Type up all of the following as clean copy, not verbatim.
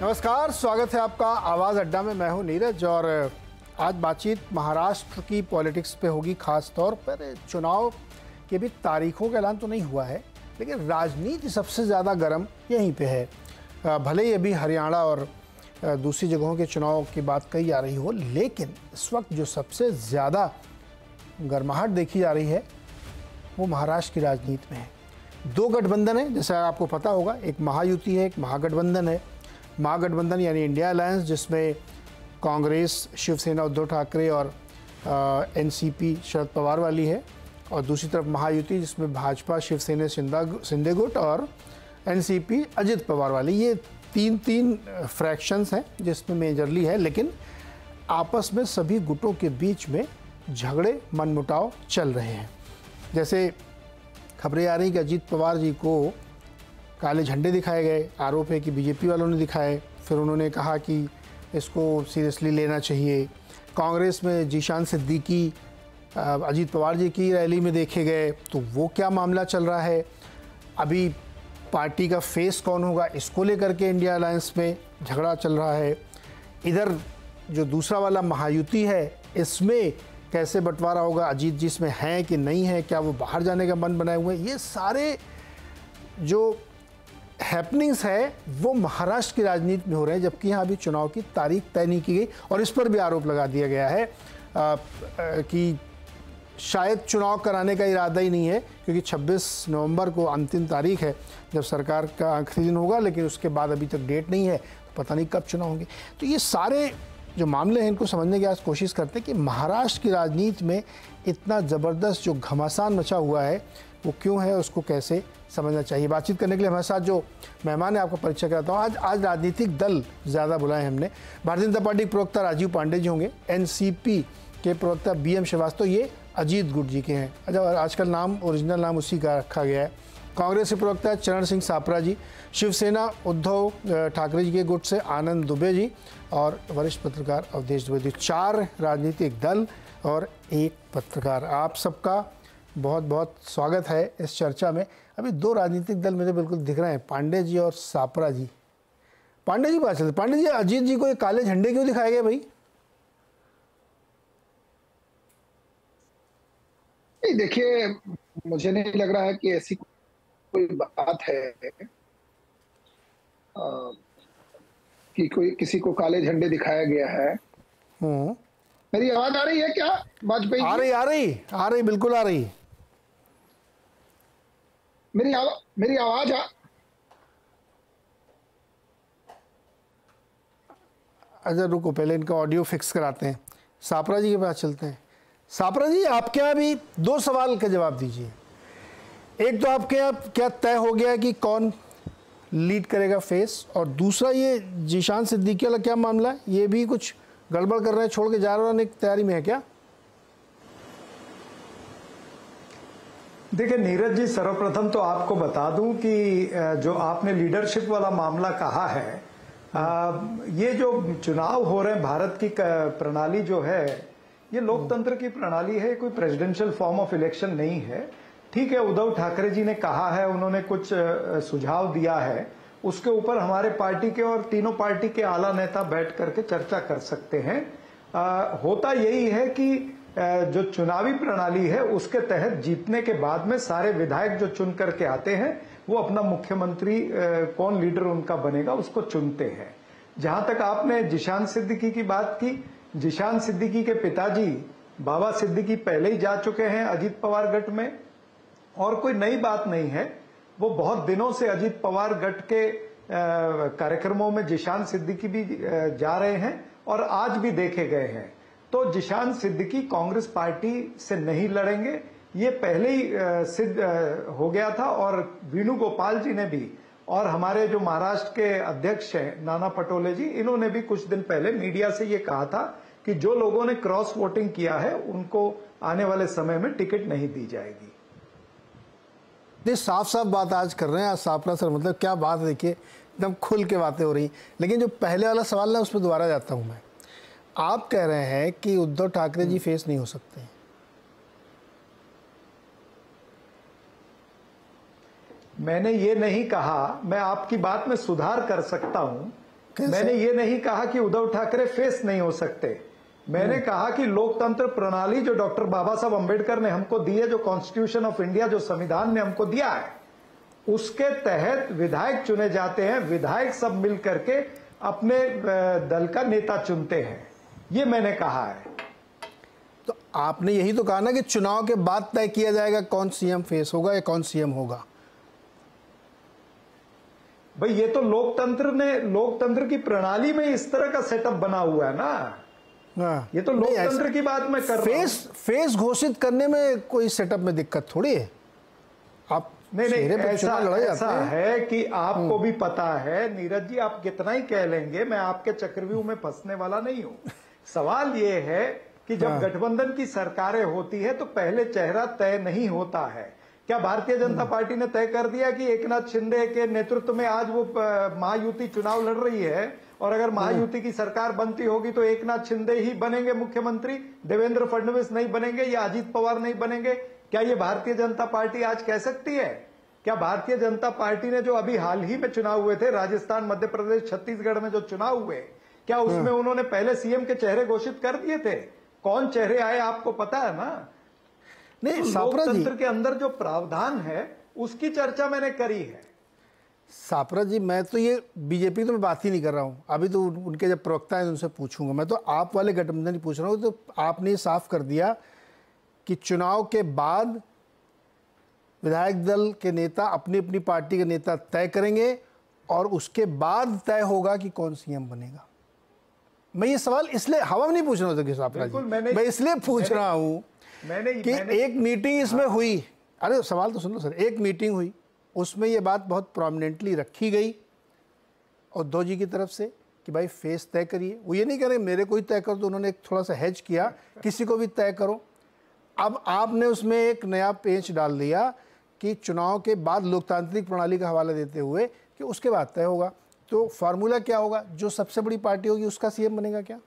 नमस्कार, स्वागत है आपका आवाज़ अड्डा में। मैं हूं नीरज और आज बातचीत महाराष्ट्र की पॉलिटिक्स पे होगी। खास तौर पर चुनाव के भी तारीखों का ऐलान तो नहीं हुआ है, लेकिन राजनीति सबसे ज़्यादा गर्म यहीं पे है। भले ही अभी हरियाणा और दूसरी जगहों के चुनाव की बात कही जा रही हो, लेकिन इस वक्त जो सबसे ज़्यादा गर्माहट देखी जा रही है वो महाराष्ट्र की राजनीति में है। दो गठबंधन है, जैसा आपको पता होगा, एक महायुति है, एक महागठबंधन है। महागठबंधन यानी इंडिया अलायंस, जिसमें कांग्रेस, शिवसेना उद्धव ठाकरे और एनसीपी शरद पवार वाली है, और दूसरी तरफ महायुति जिसमें भाजपा, शिवसेना शिंदे गुट और एनसीपी अजित पवार वाली। ये तीन फ्रैक्शंस हैं जिसमें मेजरली है, लेकिन आपस में सभी गुटों के बीच में झगड़े, मनमुटाव चल रहे हैं। जैसे खबरें आ रही कि अजित पवार जी को काले झंडे दिखाए गए, आरोप है कि बीजेपी वालों ने दिखाए, फिर उन्होंने कहा कि इसको सीरियसली लेना चाहिए। कांग्रेस में जीशान सिद्दीकी अजित पवार जी की रैली में देखे गए, तो वो क्या मामला चल रहा है। अभी पार्टी का फेस कौन होगा, इसको लेकर के इंडिया अलायंस में झगड़ा चल रहा है। इधर जो दूसरा वाला महायुति है, इसमें कैसे बंटवारा होगा, अजीत जी इसमें हैं कि नहीं है, क्या वो बाहर जाने का मन बनाए हुए हैं। ये सारे जो हैपनिंग्स है वो महाराष्ट्र की राजनीति में हो रहे हैं, जबकि यहाँ अभी चुनाव की तारीख तय नहीं की गई। और इस पर भी आरोप लगा दिया गया है कि शायद चुनाव कराने का इरादा ही नहीं है, क्योंकि 26 नवंबर को अंतिम तारीख है जब सरकार का आखिरी दिन होगा, लेकिन उसके बाद अभी तक डेट नहीं है, तो पता नहीं कब चुनाव होंगे। तो ये सारे जो मामले हैं इनको समझने की आज कोशिश करते हैं कि महाराष्ट्र की राजनीति में इतना ज़बरदस्त जो घमासान मचा हुआ है वो क्यों है, उसको कैसे समझना चाहिए। बातचीत करने के लिए हमारे साथ जो मेहमान है आपका परिचय कराता हूँ। आज राजनीतिक दल ज़्यादा बुलाए हमने। भारतीय जनता पार्टी के प्रवक्ता राजीव पांडे जी होंगे, एनसीपी के प्रवक्ता बीएम श्रीवास्तव, ये अजीत गुट जी के हैं। अच्छा, आजकल नाम, ओरिजिनल नाम उसी का रखा गया है। कांग्रेस के प्रवक्ता चरण सिंह सापरा जी, शिवसेना उद्धव ठाकरे जी के गुट से आनंद दुबे जी, और वरिष्ठ पत्रकार अवधेश द्विवेदी। 4 राजनीतिक दल और एक पत्रकार। आप सबका बहुत बहुत स्वागत है इस चर्चा में। अभी 2 राजनीतिक दल मुझे बिल्कुल दिख रहे हैं, पांडे जी और सापरा जी। पांडे जी बात चलते। पांडे जी, अजीत जी को ये काले झंडे क्यों दिखाए गए भाई? देखिए, मुझे नहीं लग रहा है कि ऐसी कोई बात है कि कोई किसी को काले झंडे दिखाया गया है। मेरी आवाज आ रही है क्या वाजपेयी जी? आ रही बिल्कुल आ रही। मेरी आवाज अच्छा रुको, पहले इनका ऑडियो फिक्स कराते हैं। सापरा जी के पास चलते हैं। सापरा जी, आपके यहाँ भी 2 सवाल का जवाब दीजिए। एक तो आपके यहाँ क्या तय हो गया है कि कौन लीड करेगा फेस, और दूसरा ये जीशान सिद्दीकी वाला क्या मामला है, ये भी कुछ गड़बड़ कर रहे हैं, छोड़ के जा रहे हैं, तैयारी में है क्या? देखिए नीरज जी, सर्वप्रथम तो आपको बता दूं कि जो आपने लीडरशिप वाला मामला कहा है, ये जो चुनाव हो रहे हैं, भारत की प्रणाली जो है ये लोकतंत्र की प्रणाली है, कोई प्रेसिडेंशियल फॉर्म ऑफ इलेक्शन नहीं है। ठीक है, उद्धव ठाकरे जी ने कहा है, उन्होंने कुछ सुझाव दिया है, उसके ऊपर हमारे पार्टी के और तीनों पार्टी के आला नेता बैठ करके चर्चा कर सकते हैं। होता यही है कि जो चुनावी प्रणाली है उसके तहत जीतने के बाद में सारे विधायक जो चुन करके आते हैं वो अपना मुख्यमंत्री कौन लीडर उनका बनेगा उसको चुनते हैं। जहां तक आपने जीशान सिद्दीकी की बात की, जीशान सिद्दीकी के पिताजी बाबा सिद्दीकी पहले ही जा चुके हैं अजीत पवार गठ में, और कोई नई बात नहीं है। वो बहुत दिनों से अजीत पवार गठ के कार्यक्रमों में जीशान सिद्दीकी भी जा रहे हैं और आज भी देखे गए हैं। तो जीशान सिद्दीकी कांग्रेस पार्टी से नहीं लड़ेंगे, ये पहले ही सिद्ध हो गया था। और वेणुगोपाल जी ने भी, और हमारे जो महाराष्ट्र के अध्यक्ष हैं नाना पटोले जी, इन्होंने भी कुछ दिन पहले मीडिया से ये कहा था कि जो लोगों ने क्रॉस वोटिंग किया है उनको आने वाले समय में टिकट नहीं दी जाएगी। साफ साफ बात आज कर रहे हैं आज सापरा सर, मतलब क्या बात है, देखिए एकदम खुल के बातें हो रही। लेकिन जो पहले वाला सवाल है उस पर दोबारा जाता हूं मैं। आप कह रहे हैं कि उद्धव ठाकरे जी फेस नहीं हो सकते। मैंने ये नहीं कहा, मैं आपकी बात में सुधार कर सकता हूं मैंने ये नहीं कहा कि उद्धव ठाकरे फेस नहीं हो सकते। मैंने कहा कि लोकतंत्र प्रणाली जो डॉक्टर बाबा साहब अंबेडकर ने हमको दी है, जो कॉन्स्टिट्यूशन ऑफ इंडिया, जो संविधान ने हमको दिया है, उसके तहत विधायक चुने जाते हैं। विधायक सब मिल करके अपने दल का नेता चुनते हैं, ये मैंने कहा है। तो आपने यही तो कहा ना कि चुनाव के बाद तय किया जाएगा कौन सीएम फेस होगा या कौन सीएम होगा। भाई ये तो लोकतंत्र की प्रणाली में इस तरह का सेटअप बना हुआ है ना। ये तो लोकतंत्र की बात मैं कर रहा हूं। फेस घोषित करने में कोई सेटअप में दिक्कत थोड़ी है। आप नहीं ऐसा है कि आपको भी पता है नीरज जी, आप कितना ही कह लेंगे, मैं आपके चक्रव्यूह में फंसने वाला नहीं हूं। सवाल ये है कि जब गठबंधन की सरकारें होती है तो पहले चेहरा तय नहीं होता है। क्या भारतीय जनता पार्टी ने तय कर दिया कि एकनाथ शिंदे के नेतृत्व में आज वो महायुति चुनाव लड़ रही है और अगर महायुति की सरकार बनती होगी तो एकनाथ शिंदे ही बनेंगे मुख्यमंत्री, देवेंद्र फडणवीस नहीं बनेंगे या अजीत पवार नहीं बनेंगे? क्या ये भारतीय जनता पार्टी आज कह सकती है? क्या भारतीय जनता पार्टी ने जो अभी हाल ही में चुनाव हुए थे, राजस्थान, मध्य प्रदेश, छत्तीसगढ़ में जो चुनाव हुए, क्या उसमें उन्होंने पहले सीएम के चेहरे घोषित कर दिए थे? कौन चेहरे आए आपको पता है ना? नहीं, तो लोकतंत्र के अंदर जो प्रावधान है उसकी चर्चा मैंने करी है। सापरा जी, मैं तो ये बीजेपी तो मैं बात ही नहीं कर रहा हूँ, अभी तो उनके जब प्रवक्ता हैं उनसे पूछूंगा। मैं तो आप वाले गठबंधन ही पूछ रहा हूँ। तो आपने साफ कर दिया कि चुनाव के बाद विधायक दल के नेता अपनी अपनी पार्टी के नेता तय करेंगे और उसके बाद तय होगा कि कौन सीएम बनेगा। मैं ये सवाल इसलिए हवा में नहीं पूछ रहा हूँ सापरा जी, मैं इसलिए पूछ रहा हूँ कि एक मीटिंग इसमें हुई। अरे सवाल तो सुन लो सर, एक मीटिंग हुई, उसमें ये बात बहुत प्रोमिनेंटली रखी गई उद्धव जी की तरफ से कि भाई फेस तय करिए। वो ये नहीं कह रहे मेरे को ही तय कर दो, उन्होंने एक थोड़ा सा हेज किया, किसी को भी तय करो। अब आपने उसमें एक नया पेंच डाल दिया कि चुनाव के बाद लोकतांत्रिक प्रणाली का हवाला देते हुए कि उसके बाद तय होगा। तो फार्मूला क्या होगा? जो सबसे बड़ी पार्टी होगी उसका सीएम बनेगा क्या?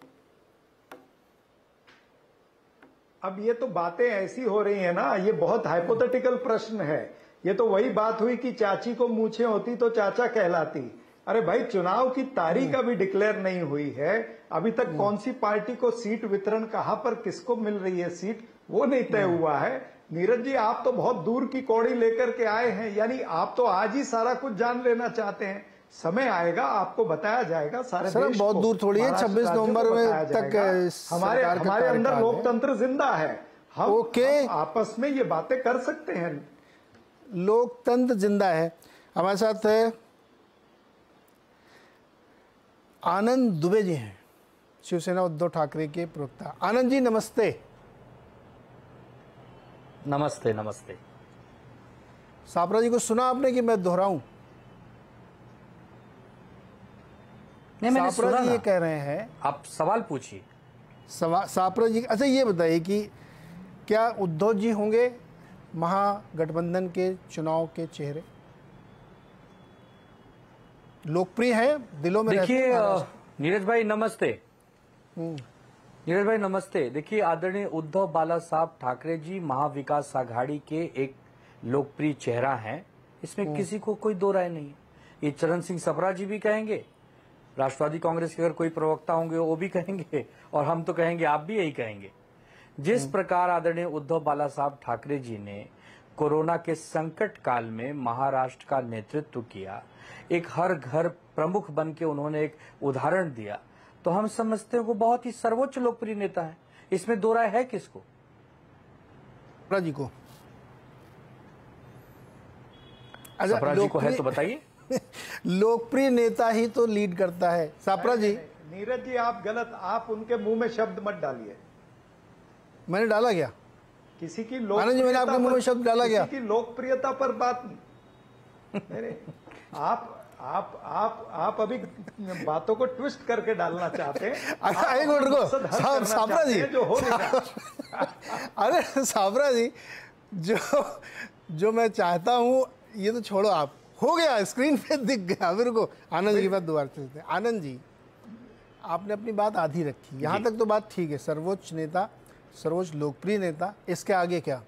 अब ये तो बातें ऐसी हो रही है ना, ये बहुत हाइपोथेटिकल प्रश्न है। ये तो वही बात हुई कि चाची को मूछें होती तो चाचा कहलाती। अरे भाई, चुनाव की तारीख अभी डिक्लेयर नहीं हुई है, अभी तक कौन सी पार्टी को सीट वितरण, कहां पर किसको मिल रही है सीट, वो नहीं तय हुआ है। नीरज जी, आप तो बहुत दूर की कौड़ी लेकर के आए हैं, यानी आप तो आज ही सारा कुछ जान लेना चाहते हैं। समय आएगा, आपको बताया जाएगा। सारे देश बहुत दूर थोड़ी है, 26 नवंबर में तक हमारे अंदर लोकतंत्र जिंदा है। हम आपस में ये बातें कर सकते हैं। लोकतंत्र जिंदा है। हमारे साथ है आनंद दुबे जी हैं, शिवसेना उद्धव ठाकरे के प्रवक्ता। आनंद जी नमस्ते। नमस्ते। नमस्ते। सापरा जी को सुना आपने कि मैं दोहराऊं? नहीं, मैंने सुना सापरा जी ना। ये कह रहे हैं, आप सवाल पूछिए। सापरा जी अच्छा ये बताइए कि क्या उद्धव जी होंगे महागठबंधन के चुनाव के चेहरे? लोकप्रिय है, दिलों में रहते हैं। देखिए नीरज भाई नमस्ते। नीरज भाई नमस्ते। देखिए, आदरणीय उद्धव बाला साहब ठाकरे जी महाविकास आघाड़ी के एक लोकप्रिय चेहरा हैं, इसमें किसी को कोई दो राय नहीं है। ये चरण सिंह सप्रा जी भी कहेंगे, राष्ट्रवादी कांग्रेस के अगर कोई प्रवक्ता होंगे वो भी कहेंगे, और हम तो कहेंगे, आप भी यही कहेंगे। जिस प्रकार आदरणीय उद्धव बाला साहब ठाकरे जी ने कोरोना के संकट काल में महाराष्ट्र का नेतृत्व किया, एक हर घर प्रमुख बन के उन्होंने एक उदाहरण दिया, तो हम समझते हैं वो बहुत ही सर्वोच्च लोकप्रिय नेता है। इसमें दो राय है किसको? जी को। सप्रा जी को है तो बताइए। लोकप्रिय नेता ही तो लीड करता है। सापरा जी। नीरज जी, आप गलत, आप उनके मुंह में शब्द मत डालिए। मैंने डाला क्या? किसी की आनंद जी, मैंने आपके मुंह में शब्द डाला क्या? किसी की लोकप्रियता पर बात नहीं। आप अभी बातों को ट्विस्ट करके डालना चाहते हैं। एक मिनट रुको सापरा जी, जो हो रहा। अरे सापरा जी, जो मैं चाहता हूं ये तो छोड़ो, आप हो गया, स्क्रीन पे दिख गया मेरे को। आनंद जी की बात दोबारा चलते हैं। आनंद जी, आपने अपनी बात आधी रखी, यहां तक तो बात ठीक है, सर्वोच्च नेता, सर्वोच्च लोकप्रिय नेता। इसके आगे क्या?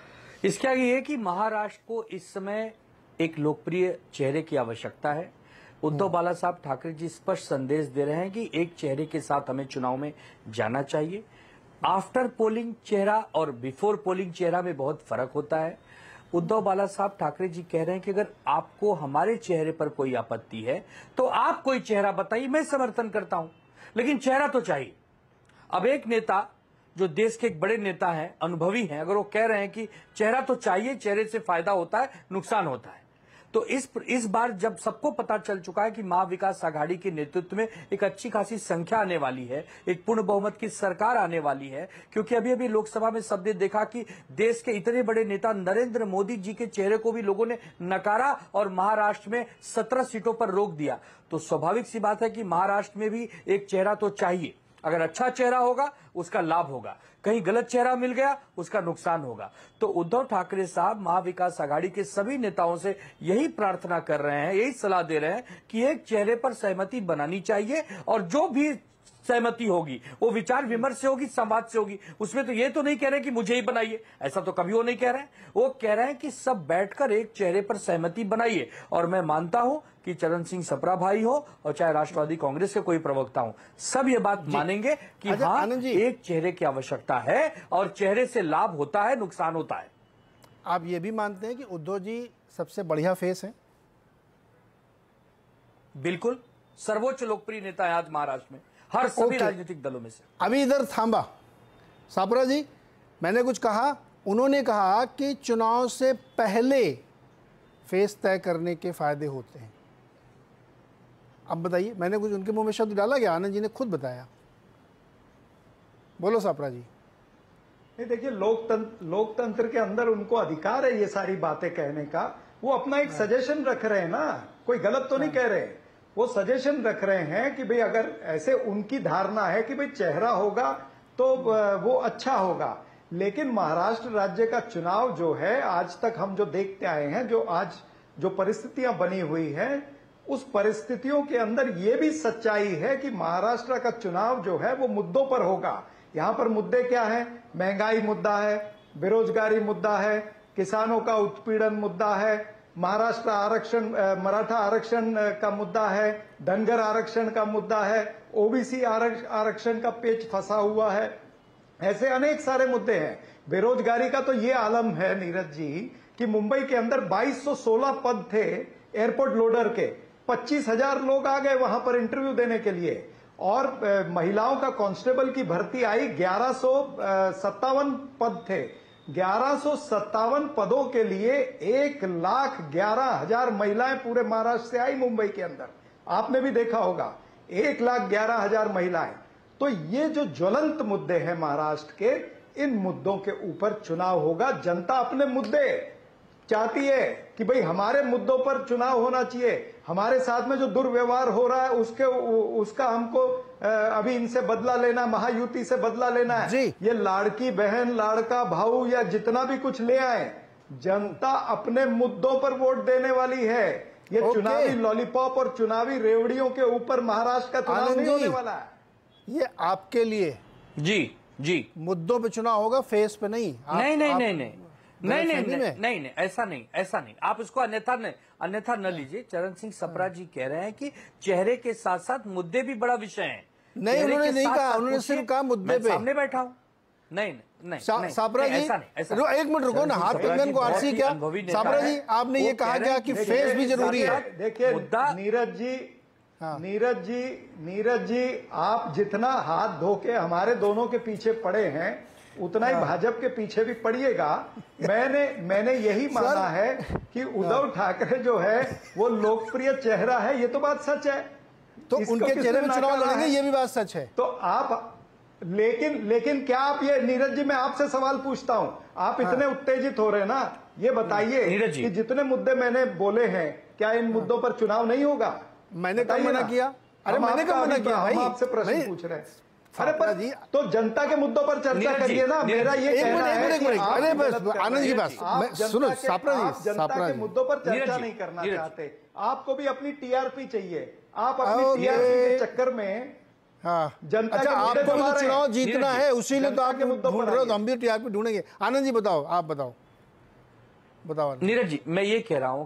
इसके आगे ये कि महाराष्ट्र को इस समय एक लोकप्रिय चेहरे की आवश्यकता है। उद्धव बाला साहब ठाकरे जी स्पष्ट संदेश दे रहे हैं कि एक चेहरे के साथ हमें चुनाव में जाना चाहिए। आफ्टर पोलिंग चेहरा और बिफोर पोलिंग चेहरा में बहुत फर्क होता है। उद्धव बाला साहब ठाकरे जी कह रहे हैं कि अगर आपको हमारे चेहरे पर कोई आपत्ति है तो आप कोई चेहरा बताइए, मैं समर्थन करता हूं, लेकिन चेहरा तो चाहिए। अब एक नेता जो देश के एक बड़े नेता हैं, अनुभवी हैं, अगर वो कह रहे हैं कि चेहरा तो चाहिए, चेहरे से फायदा होता है, नुकसान होता है, तो इस बार जब सबको पता चल चुका है कि महाविकास आघाड़ी के नेतृत्व में एक अच्छी खासी संख्या आने वाली है, एक पूर्ण बहुमत की सरकार आने वाली है, क्योंकि अभी अभी लोकसभा में सबने देखा कि देश के इतने बड़े नेता नरेंद्र मोदी जी के चेहरे को भी लोगों ने नकारा और महाराष्ट्र में 17 सीटों पर रोक दिया। तो स्वाभाविक सी बात है कि महाराष्ट्र में भी एक चेहरा तो चाहिए। अगर अच्छा चेहरा होगा उसका लाभ होगा, कहीं गलत चेहरा मिल गया उसका नुकसान होगा। तो उद्धव ठाकरे साहब महाविकास आघाड़ी के सभी नेताओं से यही प्रार्थना कर रहे हैं, यही सलाह दे रहे हैं कि एक चेहरे पर सहमति बनानी चाहिए और जो भी सहमति होगी वो विचार विमर्श से होगी, संवाद से होगी। उसमें तो ये तो नहीं कह रहे कि मुझे ही बनाइए, ऐसा तो कभी वो नहीं कह रहे हैं। वो कह रहे हैं कि सब बैठकर एक चेहरे पर सहमति बनाइए। और मैं मानता हूं कि चरण सिंह सप्रा भाई हो और चाहे राष्ट्रवादी कांग्रेस के कोई प्रवक्ता हो, सब ये बात मानेंगे कि हाँ, एक चेहरे की आवश्यकता है और चेहरे से लाभ होता है, नुकसान होता है। आप ये भी मानते हैं कि उद्धव जी सबसे बढ़िया फेस है? बिल्कुल, सर्वोच्च लोकप्रिय नेता है आज महाराष्ट्र में हर सभी राजनीतिक दलों में से। अभी इधर थांबा सापरा जी, मैंने कुछ कहा, उन्होंने कहा कि चुनाव से पहले फेस तय करने के फायदे होते हैं। अब बताइए, मैंने कुछ उनके मुंह में शब्द डाला गया? आनंद जी ने खुद बताया। बोलो सापरा जी। नहीं, देखिए, लोकतंत्र के अंदर उनको अधिकार है ये सारी बातें कहने का। वो अपना एक सजेशन रख रहे हैं ना, कोई गलत तो नहीं कह रहे। वो सजेशन रख रहे हैं कि भाई अगर ऐसे उनकी धारणा है कि भाई चेहरा होगा तो वो अच्छा होगा। लेकिन महाराष्ट्र राज्य का चुनाव जो है, आज तक हम जो देखते आए हैं, जो आज जो परिस्थितियां बनी हुई हैं, उस परिस्थितियों के अंदर ये भी सच्चाई है कि महाराष्ट्र का चुनाव जो है वो मुद्दों पर होगा। यहां पर मुद्दे क्या है? महंगाई मुद्दा है, बेरोजगारी मुद्दा है, किसानों का उत्पीड़न मुद्दा है, महाराष्ट्र आरक्षण, मराठा आरक्षण का मुद्दा है, धनगर आरक्षण का मुद्दा है, ओबीसी आरक्षण का पेच फंसा हुआ है। ऐसे अनेक सारे मुद्दे हैं। बेरोजगारी का तो ये आलम है नीरज जी कि मुंबई के अंदर 2216 पद थे एयरपोर्ट लोडर के, 25,000 लोग आ गए वहां पर इंटरव्यू देने के लिए। और महिलाओं का कांस्टेबल की भर्ती आई, 1157 पद थे। 1157 पदों के लिए 1,11,000 महिलाएं पूरे महाराष्ट्र से आई मुंबई के अंदर। आपने भी देखा होगा, 1,11,000 महिलाएं। तो ये जो ज्वलंत मुद्दे हैं महाराष्ट्र के, इन मुद्दों के ऊपर चुनाव होगा। जनता अपने मुद्दे चाहती है कि भाई हमारे मुद्दों पर चुनाव होना चाहिए। हमारे साथ में जो दुर्व्यवहार हो रहा है उसका हमको अभी इनसे बदला लेना, महायुति से बदला लेना है। ये लाड़की बहन, लाड़का भाऊ या जितना भी कुछ ले आए, जनता अपने मुद्दों पर वोट देने वाली है। ये चुनावी लॉलीपॉप और चुनावी रेवड़ियों के ऊपर महाराष्ट्र का चुनाव नहीं होने वाला है। ये आपके लिए जी मुद्दों पे चुनाव होगा, फेस पे नहीं। नहीं, ऐसा नहीं। आप इसको अन्यथा न लीजिए। चरण सिंह सप्रा जी कह रहे हैं कि चेहरे के साथ साथ मुद्दे भी बड़ा विषय है। नहीं, उन्होंने नहीं कहा, उन्होंने सिर्फ कहा मुद्दे पे। सामने बैठा हूं। नहीं, सापरा जी, एक मिनट रुको ना, हाथ कंगन को आरसी क्या? सापरा जी, आपने ये कहा क्या कि फेस भी जरूरी है? देखिए नीरज जी, आप जितना हाथ धो के हमारे दोनों के पीछे पड़े हैं, उतना ही भाजपा के पीछे भी पड़िएगा। मैंने यही माना है कि उद्धव ठाकरे जो है वो लोकप्रिय चेहरा है, ये तो बात सच है। तो उनके चेहरे में चुनाव लड़ेंगे, ये भी बात सच है। तो आप लेकिन क्या आप ये, नीरज जी, मैं आपसे सवाल पूछता हूं, आप इतने उत्तेजित हो रहे हैं ना, ये बताइए कि जितने मुद्दे मैंने बोले हैं, क्या इन मुद्दों पर चुनाव नहीं होगा? मैंने कब मना किया? अरे मैंने कब मना किया भाई? हम आपसे प्रश्न पूछ रहे हैं। अरे पर जी, तो जनता के मुद्दों पर चर्चा करिए ना। मेरा ये कहना है कि अरे बस आनंद जी, बस सुनो सापरा जी, जनता के मुद्दों पर चर्चा नहीं करना चाहते। आपको भी अपनी टीआरपी चाहिए। आप अपनी टीआरपी के चक्कर में जनता अच्छा, आपको तो चुनाव जीतना है, उसीलिए तो आप ढूंढ रहे हो, तो हम भी टीआरपी ढूंढेंगे। आनंद जी बताओ, आप बताओ। नीरज जी, मैं ये कह रहा हूं कि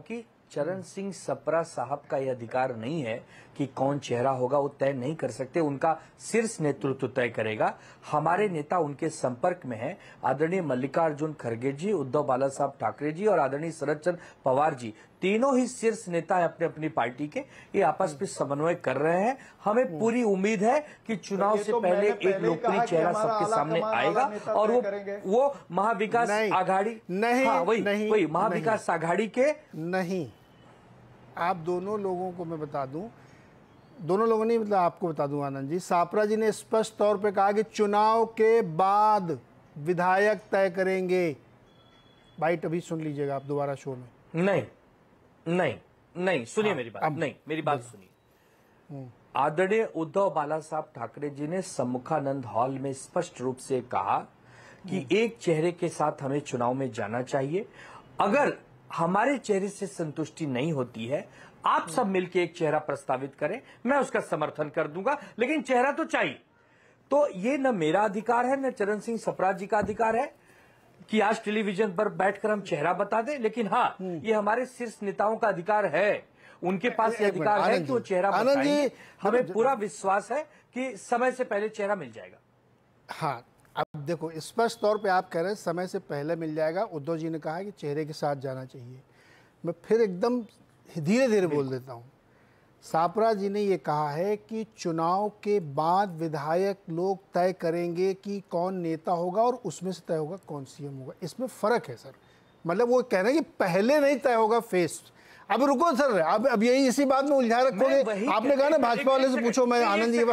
चरण सिंह सप्रा साहब का यह अधिकार नहीं है कि कौन चेहरा होगा, वो तय नहीं कर सकते। उनका शीर्ष नेतृत्व तय करेगा। हमारे नेता उनके संपर्क में हैं। आदरणीय मल्लिकार्जुन खड़गे जी, उद्धव बाला साहब ठाकरे जी और आदरणीय शरद चंद्र पवार जी, तीनों ही शीर्ष नेता हैं अपने अपनी पार्टी के। ये आपस में समन्वय कर रहे हैं। हमें पूरी उम्मीद है कि चुनाव से पहले एक लोकप्रिय चेहरा सबके सामने आएगा और वो महाविकास आघाड़ी वही महाविकास आघाड़ी के नहीं। आप दोनों लोगों को मैं बता दूं, दोनों लोगों ने, मतलब आपको बता दूं आनंद जी, सापरा जी ने स्पष्ट तौर पे कहा कि चुनाव के बाद विधायक तय करेंगे। भाई अभी सुन लीजिएगा आप दोबारा शो में। नहीं सुनिए मेरी बात। नहीं, मेरी बात सुनिए। आदरणीय उद्धव बाला साहब ठाकरे जी ने सम्मुखानंद हॉल में स्पष्ट रूप से कहा कि एक चेहरे के साथ हमें चुनाव में जाना चाहिए। अगर हमारे चेहरे से संतुष्टि नहीं होती है, आप सब मिलकर एक चेहरा प्रस्तावित करें, मैं उसका समर्थन कर दूंगा, लेकिन चेहरा तो चाहिए। तो ये न मेरा अधिकार है न चरण सिंह सप्रा जी का अधिकार है कि आज टेलीविजन पर बैठकर हम चेहरा बता दें, लेकिन हाँ, ये हमारे शीर्ष नेताओं का अधिकार है। उनके पास ये अधिकार है कि वो चेहरा बताएंगे। हमें पूरा विश्वास है कि समय से पहले चेहरा मिल जाएगा। हाँ, अब देखो स्पष्ट तौर पे आप कह रहे हैं समय से पहले मिल जाएगा। उद्धव जी ने कहा कि चेहरे के साथ जाना चाहिए। मैं फिर एकदम धीरे धीरे बोल देता हूँ। सापरा जी ने ये कहा है कि चुनाव के बाद विधायक लोग तय करेंगे कि कौन नेता होगा और उसमें से तय होगा कौन सीएम होगा। इसमें फर्क है सर। मतलब वो कह रहे हैं कि पहले नहीं तय होगा फेस। अब रुको सर, अब यही इसी बात में उलझा रखोगे। आपने कहा ना भाजपा वाले से पूछो। मैं आनंद जी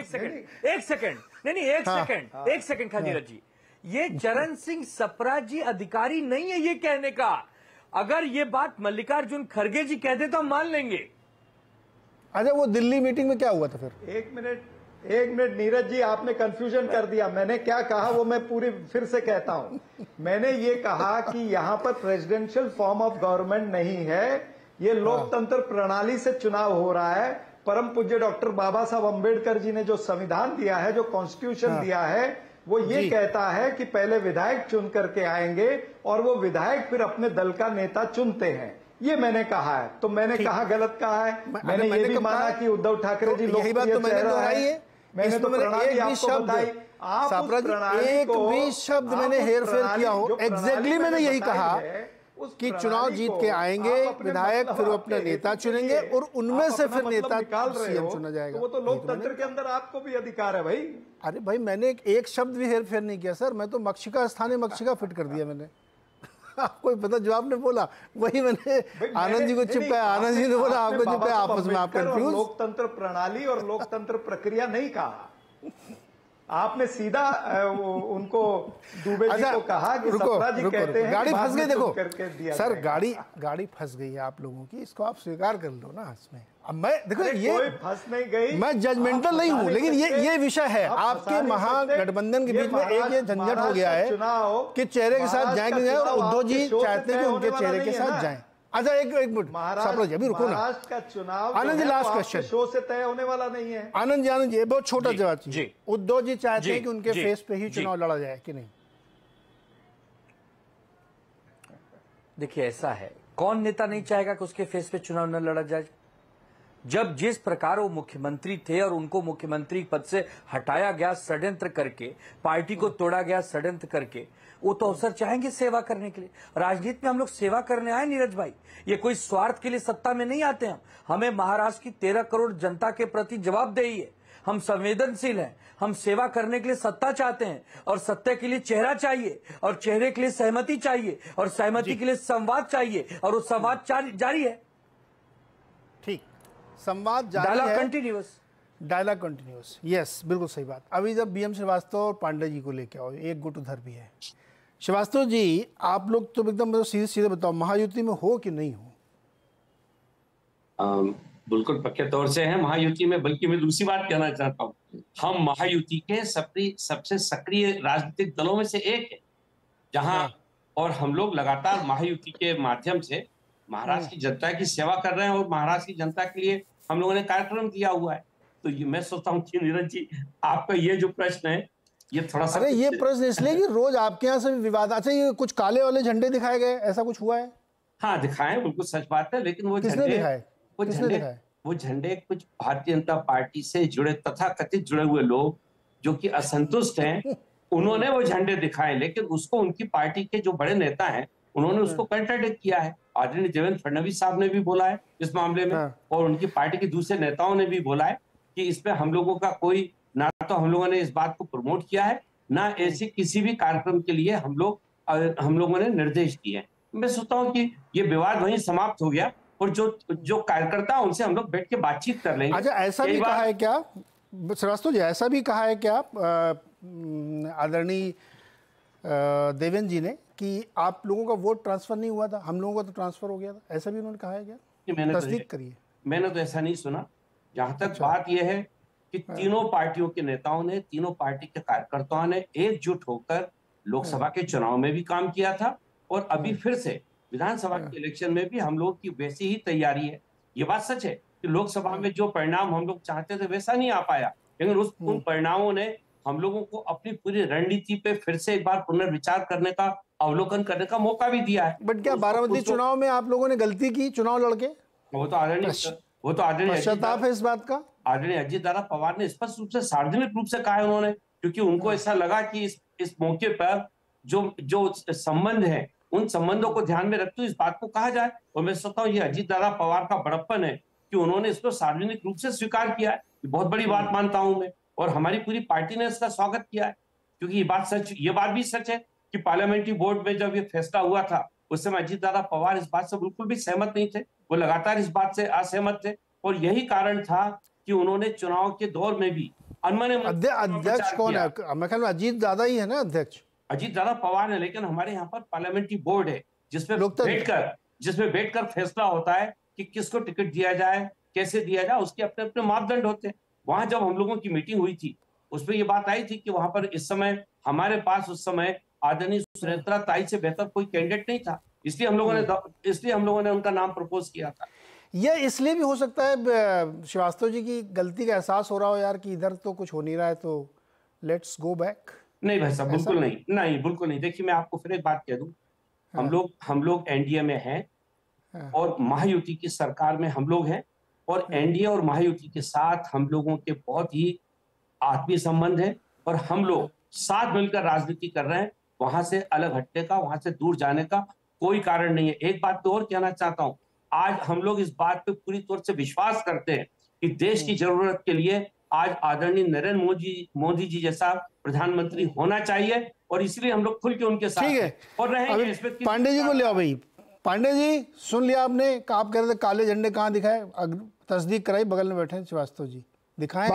एक सेकंड खानीरथ जी, ये चरण सिंह सप्रा जी अधिकारी नहीं है ये कहने का। अगर ये बात मल्लिकार्जुन खड़गे जी कहते तो हम मान लेंगे। अच्छा, वो दिल्ली मीटिंग में क्या हुआ था फिर? एक मिनट नीरज जी, आपने कंफ्यूजन कर दिया। मैंने क्या कहा वो मैं पूरी फिर से कहता हूं। मैंने ये कहा कि यहां पर प्रेसिडेंशियल फॉर्म ऑफ गवर्नमेंट नहीं है, ये लोकतंत्र प्रणाली से चुनाव हो रहा है। परम पूज्य डॉक्टर बाबा साहब अम्बेडकर जी ने जो संविधान दिया है, जो कॉन्स्टिट्यूशन दिया है, वो ये कहता है कि पहले विधायक चुन करके आएंगे और वो विधायक फिर अपने दल का नेता चुनते हैं। ये मैंने कहा है। तो मैंने कहा गलत कहा है? मैंने ये भी माना कि उद्धव ठाकरे जी लोकप्रिय चेहरा है। मैंने तो प्रणाली आपको बताई। सापरा जी, एक भी शब्द मैंने हेर फेर किया हो? एग्जैक्टली मैंने यही कहा कि चुनाव जीत के आएंगे विधायक, फिर वो अपने नेता चुनेंगे और उनमें से फिर नेता सीएम चुना जाएगा। वो तो लोकतंत्र के अंदर आपको भी अधिकार है भाई। अरे भाई, मैंने एक शब्द भी हेर फेर नहीं किया सर। मैं तो मक्षिका स्थानीय मक्षिका फिट कर दिया मैंने। आपको पता जो आपने बोला वही मैंने आनंद जी को चिपकाया। आनंद जी ने बोला आपको चिपकाया, आपस में आप कंफ्यूज। लोकतंत्र प्रणाली और लोकतंत्र प्रक्रिया नहीं कहा आपने, सीधा उनको दुबे जी को कहा कि सप्रा जी कहते हैं गाड़ी फंस गई। देखो सर, गाड़ी फंस गई है आप लोगों की, इसको आप स्वीकार कर लो ना। इसमें अब मैं देखो, ये कोई फंस नहीं गई। मैं जजमेंटल नहीं हूं, लेकिन ये विषय है। आपके महागठबंधन के बीच में एक ये झंझट हो गया है कि चेहरे के साथ जाएंगे जाए, और उद्धव जी चाहते हैं कि उनके चेहरे के साथ जाएं। अच्छा, एक मिनट सापरा जी, अभी रुको ना। महाराष्ट्र का चुनाव Anand ji, last question show से तय होने वाला नहीं है। आनंद जी बहुत छोटा जवाब चाहिए। उद्धव जी चाहते हैं कि उनके फेस पे ही चुनाव लड़ा जाए कि नहीं? देखिए, ऐसा है, कौन नेता नहीं चाहेगा कि उसके फेस पे चुनाव न लड़ा जाए? जब जिस प्रकार वो मुख्यमंत्री थे और उनको मुख्यमंत्री पद से हटाया गया षड्यंत्र करके, पार्टी को तोड़ा गया षड्यंत्र करके, वो तो अवसर चाहेंगे सेवा करने के लिए। राजनीति में हम लोग सेवा करने आए नीरज भाई, ये कोई स्वार्थ के लिए सत्ता में नहीं आते हम। हमें महाराष्ट्र की 13 करोड़ जनता के प्रति जवाबदेही है। हम संवेदनशील हैं, हम सेवा करने के लिए सत्ता चाहते हैं, और सत्ता के लिए चेहरा चाहिए, और चेहरे के लिए सहमति चाहिए, और सहमति के लिए संवाद चाहिए, और वो संवाद जारी है। ठीक, संवाद जारी है, डायलॉग कंटिन्यूअस। यस, बिल्कुल सही बात। अभी जब बीएम श्रीवास्तव और पांडे जी को लेके आओ, एक गुट उधर भी है। श्रीवास्तव जी, आप लोग तो एकदम सीधे सीधे बताओ, महायुति में हो कि नहीं हो? बिल्कुल पक्के तौर से है महायुति में। बल्कि मैं दूसरी बात कहना चाहता हूँ, हम महायुति के सबसे सक्रिय राजनीतिक दलों में से एक है, जहां और हम लोग लगातार महायुति के माध्यम से महाराष्ट्र की जनता की सेवा कर रहे हैं, और महाराष्ट्र की जनता के लिए हम लोगों ने कार्यक्रम किया हुआ है। तो ये मैं सोचता हूँ कि नीरज जी, आपका ये जो प्रश्न है, ये थोड़ा सा, अरे ये प्रश्न इसलिए कि रोज आपके यहाँ से विवाद। अच्छा, ये कुछ काले वाले झंडे दिखाए गए, ऐसा कुछ हुआ है? हाँ दिखाए, बिल्कुल सच बात है, लेकिन वो किसने झंडे दिखाए? वो किसने झंडे दिखाए? वो झंडे कुछ भारतीय जनता पार्टी से जुड़े तथाकथित जुड़े हुए लोग जो कि असंतुष्ट हैं, उन्होंने वो झंडे दिखाए, लेकिन उसको उनकी पार्टी के जो बड़े नेता हैं उन्होंने उसको कंट्राडिक्ट किया है। आदरणीय देवेंद्र फडणवीस साहब ने भी बोला है इस मामले में, हाँ। और उनकी पार्टी के दूसरे नेताओं ने भी बोला है कि इसमें हम लोगों का कोई, ना तो हम लोगों ने इस बात को प्रमोट किया है, ना ऐसे किसी भी कार्यक्रम के लिए हम लोगों ने निर्देश दिए हैं। मैं सोचता हूँ कि ये विवाद वहीं समाप्त हो गया, और जो कार्यकर्ता उनसे हम लोग बैठ के बातचीत कर लेंगे। अच्छा, ऐसा भी कहा है क्या श्रीवास्तव जी, ऐसा भी कहा है क्या आदरणीय देवेंद्र जी ने कि आप लोगों का वोट ट्रांसफर नहीं हुआ था, हम लोगों का तो ट्रांसफर हो गया था, ऐसा भी उन्होंने कहा है क्या? तस्दीक करिए। मैंने तो ऐसा नहीं सुना। जहां तक बात यह है कि तीनों पार्टियों के नेताओं ने, तीनों पार्टी के कार्यकर्ताओं ने एकजुट होकर लोकसभा के चुनाव में भी काम किया था, और अभी फिर से विधानसभा के इलेक्शन में भी हम लोग की वैसी ही तैयारी है। ये बात सच है कि लोकसभा में जो परिणाम हम लोग चाहते थे वैसा नहीं आ पाया, लेकिन उन परिणामों ने हम लोगों को अपनी पूरी रणनीति पे फिर से एक बार पुनर्विचार करने का, अवलोकन करने का मौका भी दिया है। बट क्या बारामती चुनाव में आप लोगों ने गलती की चुनाव लड़के? वो तो आदरणीय पश्चाताप है इस बात का? आदरणीय अजीत दादा पवार ने स्पष्ट रूप से, सार्वजनिक रूप से कहा है उन्होंने, क्योंकि उनको ऐसा लगा कि इस मौके पर जो संबंध है उन संबंधों को ध्यान में रखते हुए इस बात को कहा जाए। और मैं सोचता हूँ ये अजीत दादा पवार का बड़प्पन है कि उन्होंने इसको सार्वजनिक रूप से स्वीकार किया है। बहुत बड़ी बात मानता हूं मैं, और हमारी पूरी पार्टी ने इसका स्वागत किया है, क्योंकि ये बात भी सच है कि पार्लियामेंट्री बोर्ड में जब ये फैसला हुआ था उस समय अजीत दादा पवार इस बात से बिल्कुल भी सहमत नहीं थे, वो लगातार इस बात से असहमत थे, और यही कारण था कि उन्होंने चुनाव के दौर में भी अनमने अध्यक्ष कौन है? मैं ख्याल में अजीत दादा ही है ना अध्यक्ष? अजीत दादा पवार है, लेकिन हमारे यहाँ पर पार्लियामेंट्री बोर्ड है जिसमें बैठकर फैसला होता है कि किसको टिकट दिया जाए, कैसे दिया जाए, उसके अपने अपने मापदंड होते हैं। वहां जब हम लोगों की मीटिंग हुई थी उसमें ये बात आई थी कि वहां पर इस समय हमारे पास उस समय आदरणीय सुनेत्रा ताई से बेहतर कोई कैंडिडेट नहीं था, इसलिए हम लोगों ने उनका नाम प्रपोज किया था। यह इसलिए भी हो सकता है श्रीवास्तव जी की गलती का एहसास हो रहा हो यार कि इधर तो कुछ हो नहीं रहा है, तो लेट्स गो बैक। नहीं भाई साहब, बिल्कुल नहीं, बिल्कुल नहीं। देखिए मैं आपको फिर एक बात कह दूं, हम लोग एनडीए में हैं और महायुति की सरकार में हम लोग हैं, और एनडीए और महायुति के साथ हम लोगों के बहुत ही आत्मीय संबंध है, और हम लोग साथ मिलकर राजनीति कर रहे हैं। वहां से अलग हटने का, वहां से दूर जाने का कोई कारण नहीं है। एक बात तो और कहना चाहता हूं, आज हम लोग इस बात पे पूरी तौर से विश्वास करते हैं कि देश की जरूरत के लिए आज आदरणीय नरेंद्र मोदी जी जैसा प्रधानमंत्री होना चाहिए, और इसलिए हम लोग खुल के उनके साथ ठीक है और रहेंगे। पांडे जी को ले आओ भाई। पांडे जी सुन लिया आपने, आप कह रहे थे काले झंडे कहाँ दिखाए, तस्दीक कराई, बगल में बैठे हैं श्रीवास्तव जी, दिखाएं।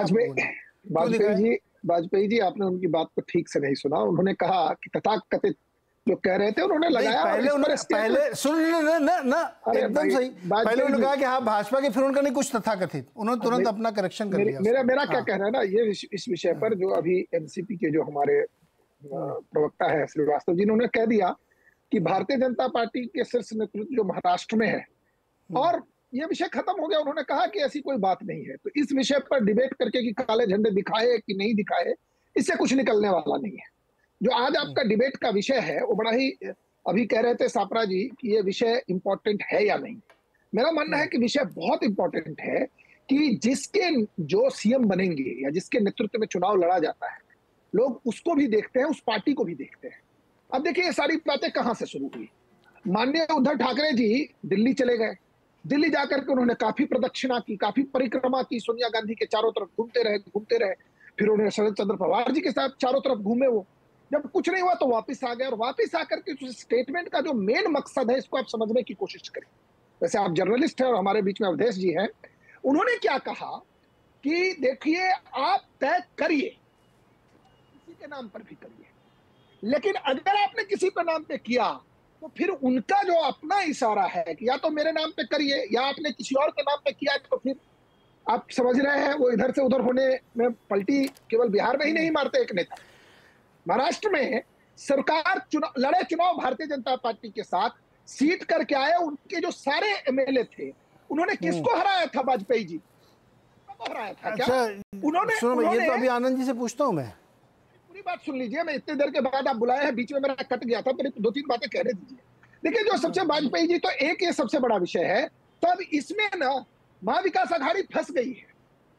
वाजपेयी जी आपने उनकी बात को ठीक से नहीं सुना। उन्होंने कहा कि तथाकथित जो कह रहे थे उन्होंने लगाया, पहले सुन ना एकदम सही, पहले उन्होंने कहा कि हाँ भाजपा के, फिर उनका नहीं कुछ तथाकथित, उन्होंने तुरंत अपना करेक्शन कर लिया। मेरा क्या कहना है ना, ये इस विषय पर जो अभी एनसीपी के जो हमारे प्रवक्ता है श्रीवास्तव जी ने उन्होंने कह दिया कि भारतीय जनता पार्टी के शीर्ष नेतृत्व जो महाराष्ट्र में है, और ये विषय खत्म हो गया। उन्होंने कहा कि ऐसी कोई बात नहीं है, तो इस विषय पर डिबेट करके कि काले झंडे दिखाए कि नहीं दिखाए, इससे कुछ निकलने वाला नहीं है। जो आज आपका डिबेट का विषय है वो बड़ा ही, अभी कह रहे थे सापरा जी कि ये विषय इंपॉर्टेंट है या नहीं। मेरा मानना है कि विषय बहुत इंपॉर्टेंट है कि जिसके जो सीएम बनेंगे या जिसके नेतृत्व में चुनाव लड़ा जाता है, लोग उसको भी देखते हैं, उस पार्टी को भी देखते हैं। अब देखिए ये सारी बातें कहां से शुरू हुई। माननीय उद्धव ठाकरे जी दिल्ली चले गए, दिल्ली जाकर के उन्होंने काफी प्रदक्षिणा की, काफी परिक्रमा की, सोनिया गांधी के चारों तरफ घूमते रहे। फिर उन्होंने शरद चंद्र पवार जी के साथ चारों तरफ घूमे। वो जब कुछ नहीं हुआ तो वापस आ गए, और वापस आकर के उस स्टेटमेंट का जो मेन मकसद है इसको आप समझने की कोशिश करें। वैसे आप जर्नलिस्ट हैं और हमारे बीच में अवधेश जी हैं, उन्होंने क्या कहा कि देखिए आप तय करिए, किसी के नाम पर भी करिए, लेकिन अगर आपने किसी के नाम पे किया तो फिर उनका जो अपना इशारा है कि या तो मेरे नाम पे करिए या आपने किसी और के नाम पे किया, तो फिर आप समझ रहे हैं वो इधर से उधर होने में पलटी केवल बिहार में ही नहीं मारते एक नेता। महाराष्ट्र में सरकार चुनाव भारतीय जनता पार्टी के साथ सीट करके आए, उनके जो सारे एमएलए थे उन्होंने किसको हराया था? वाजपेयी जी को हराया था। अच्छा, ये तो अभी आनंद जी से पूछता हूं मैं, पूरी बात सुन लीजिए। मैं इतनी देर के बाद आप बुलाए हैं, बीच में मेरा कट गया था, मेरी 2-3 बातें कहने दीजिए। देखिए जो सबसे वाजपेयी जी तो एक ये सबसे बड़ा विषय है, तो अब इसमें ना महाविकास आघाड़ी फंस गई है।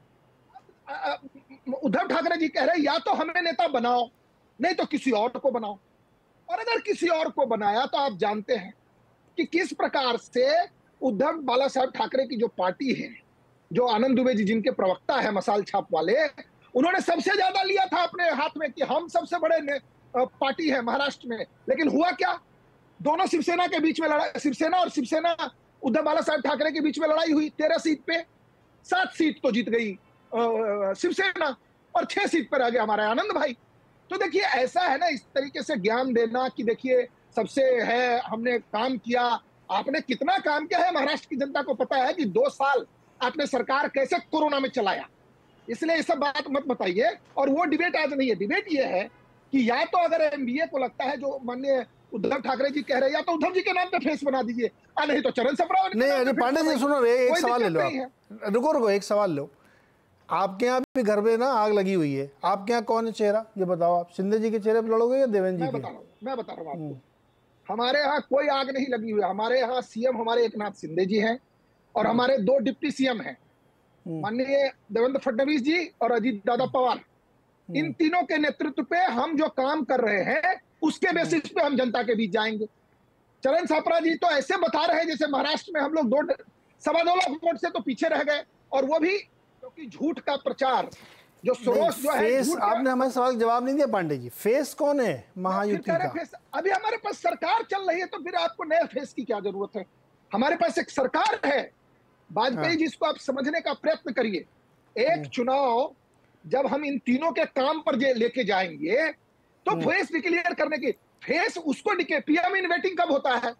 उद्धव ठाकरे जी कह रहे हैं या तो हमें नेता बनाओ, नहीं तो किसी और को बनाओ। और अगर किसी और को बनाया तो आप जानते हैं कि किस प्रकार से उद्धव बाला साहब ठाकरे की जो पार्टी है, जो आनंद दुबे जी जिनके प्रवक्ता है मसाल छाप वाले, उन्होंने सबसे ज्यादा लिया था अपने हाथ में कि हम सबसे बड़े पार्टी है महाराष्ट्र में। लेकिन हुआ क्या, दोनों शिवसेना के बीच में लड़ाई, शिवसेना और शिवसेना उद्धव बाला साहब ठाकरे के बीच में लड़ाई हुई। 13 सीट पे 7 सीट तो जीत गई शिवसेना और 6 सीट पर आ गया हमारा आनंद भाई। तो देखिए ऐसा है ना, इस तरीके से ज्ञान देना कि देखिए सबसे है, हमने काम किया। आपने कितना काम किया है महाराष्ट्र की जनता को पता है कि 2 साल आपने सरकार कैसे कोरोना में चलाया। इसलिए ये सब बात मत बताइए। और वो डिबेट आज नहीं है। डिबेट ये है कि या तो अगर एमबीए को लगता है जो माननीय उद्धव ठाकरे जी कह रहे हैं, या तो उद्धव जी के नाम पे फेस बना दीजिए, नहीं तो चरण सप्रा नहीं। अरे पांडे जी सुनो, एक सवाल ले लो आप, रुको एक सवाल लो। आपके यहाँ भी घर में ना आग लगी हुई है, आपके यहाँ कौन है चेहरा ये बताओ? आप शिंदे जी के चेहरे पे लड़ोगे या देवेंद्र जी के? मैं बता रहा हूँ आपको, हमारे यहाँ कोई आग नहीं लगी हुई है। हमारे यहाँ सीएम हमारे एकनाथ शिंदे जी हैं और हमारे 2 डिप्टी सीएम हैं, माननीय देवेंद्र फडणवीस जी और अजीत दादा पवार। इन तीनों के नेतृत्व पे हम जो काम कर रहे हैं उसके बेसिस पे हम जनता के बीच जाएंगे। चरण सापरा जी तो ऐसे बता रहे हैं जैसे महाराष्ट्र में हम लोग 2.25 लाख वोट से तो पीछे रह गए, और वो भी क्योंकि झूठ का प्रचार जो सोच जो है। आपने हमारे सवाल का जवाब नहीं दिया पांडे जी। फेस कौन है महायुति का? अभी हमारे पास सरकार चल रही है, तो फिर आपको नए फेस की क्या जरूरत है? हमारे पास एक सरकार है वाजपेयी जी, इसको आप समझने का प्रयत्न करिए। एक चुनाव जब हम इन तीनों के काम पर लेके जाएंगे तो फेस डिक्लेयर करने की, फेस उसको पीएम इन वेटिंग कब होता है?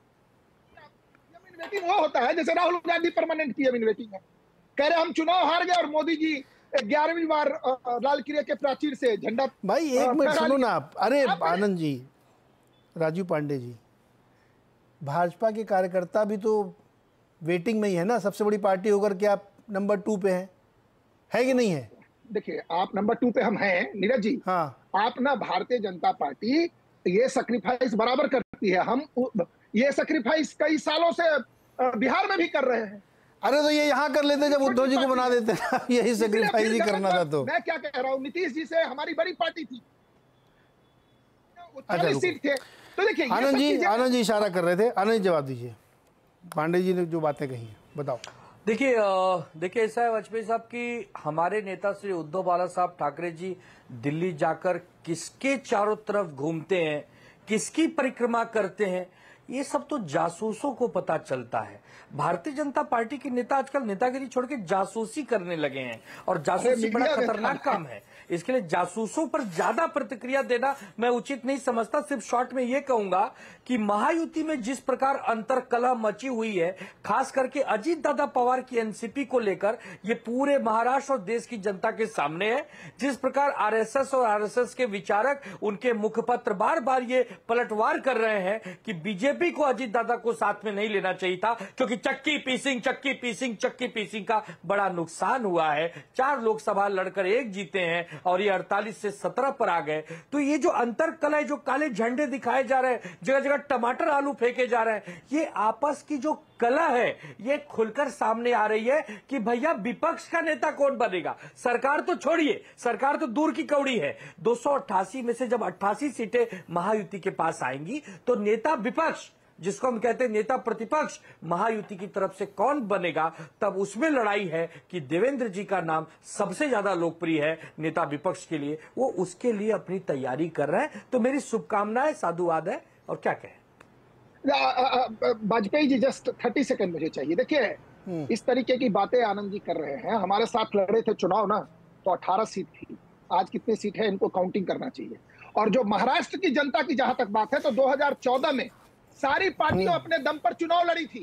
पीएम इन वेटिंग वो होता है जैसे Rahul Gandhi permanent PM in waiting है, कह रहे हम चुनाव हार गए और मोदी जी 11वीं बार लाल किले के प्राचीर से झंडा। भाई एक मिनट सुनो ना आप। अरे आनंद जी, राजू पांडे जी, भाजपा के कार्यकर्ता भी तो वेटिंग में ही है ना। सबसे बड़ी पार्टी होकर के आप नंबर 2 पे है कि नहीं है? देखिए आप नंबर 2 पे हम हैं नीरज जी। हाँ, आप ना भारतीय जनता पार्टी ये सैक्रिफाइस बराबर करती है। हम ये सैक्रिफाइस कई सालों से बिहार में भी कर रहे हैं। अरे तो ये यहाँ कर लेते जब उद्धव जी को बना देते ना, यही सैक्रिफाइस ही करना था। तो मैं क्या कह रहा हूँ, नीतीश जी से हमारी बड़ी पार्टी थी, 40 सीट थे। तो देखिए आनंद जी इशारा कर रहे थे। आनंद जी जवाब दीजिए, पांडे जी ने जो बातें कही हैं बताओ। देखिए ऐसा है वाजपेयी साहब कि हमारे नेता श्री उद्धव बाला साहब ठाकरे जी दिल्ली जाकर किसके चारों तरफ घूमते हैं, किसकी परिक्रमा करते हैं, ये सब तो जासूसों को पता चलता है। भारतीय जनता पार्टी के नेता आजकल नेतागिरी छोड़ के जासूसी करने लगे हैं, और जासूसी बड़ा खतरनाक काम है। इसके लिए जासूसों पर ज्यादा प्रतिक्रिया देना मैं उचित नहीं समझता। सिर्फ शॉर्ट में ये कहूंगा कि महायुति में जिस प्रकार अंतर्कलह मची हुई है, खास करके अजीत दादा पवार की एनसीपी को लेकर, ये पूरे महाराष्ट्र और देश की जनता के सामने है। जिस प्रकार आरएसएस और आरएसएस के विचारक, उनके मुखपत्र बार बार ये पलटवार कर रहे हैं कि बीजेपी को अजीत दादा को साथ में नहीं लेना चाहिए था, क्योंकि चक्की पीसिंग का बड़ा नुकसान हुआ है। 4 लोकसभा लड़कर 1 जीते हैं और ये 48 से 17 पर आ गए। तो ये जो अंतरकलह, जो काले झंडे दिखाए जा रहे हैं, जगह जगह टमाटर आलू फेंके जा रहे हैं, ये आपस की जो कला है ये खुलकर सामने आ रही है कि भैया विपक्ष का नेता कौन बनेगा। सरकार तो छोड़िए, सरकार तो दूर की कौड़ी है। 288 में से जब 88 सीटें महायुति के पास आएंगी तो नेता विपक्ष, जिसको हम कहते हैं नेता प्रतिपक्ष, महायुति की तरफ से कौन बनेगा, तब उसमें लड़ाई है कि देवेंद्र जी का नाम सबसे ज्यादा लोकप्रिय है नेता विपक्ष के लिए। वो उसके लिए अपनी तैयारी कर रहे हैं। तो मेरी शुभकामनाएं, साधुवाद है। और क्या कहें वाजपेयी जी, जस्ट 30 सेकंड मुझे चाहिए। देखिए इस तरीके की बातें आनंद जी कर रहे हैं। हमारे साथ लड़े थे चुनाव ना, तो 18 सीट थी। आज कितनी सीट है इनको काउंटिंग करना चाहिए। और जो महाराष्ट्र की जनता की जहां तक बात है, तो 2014 में सारी पार्टियों अपने दम पर चुनाव लड़ी थी।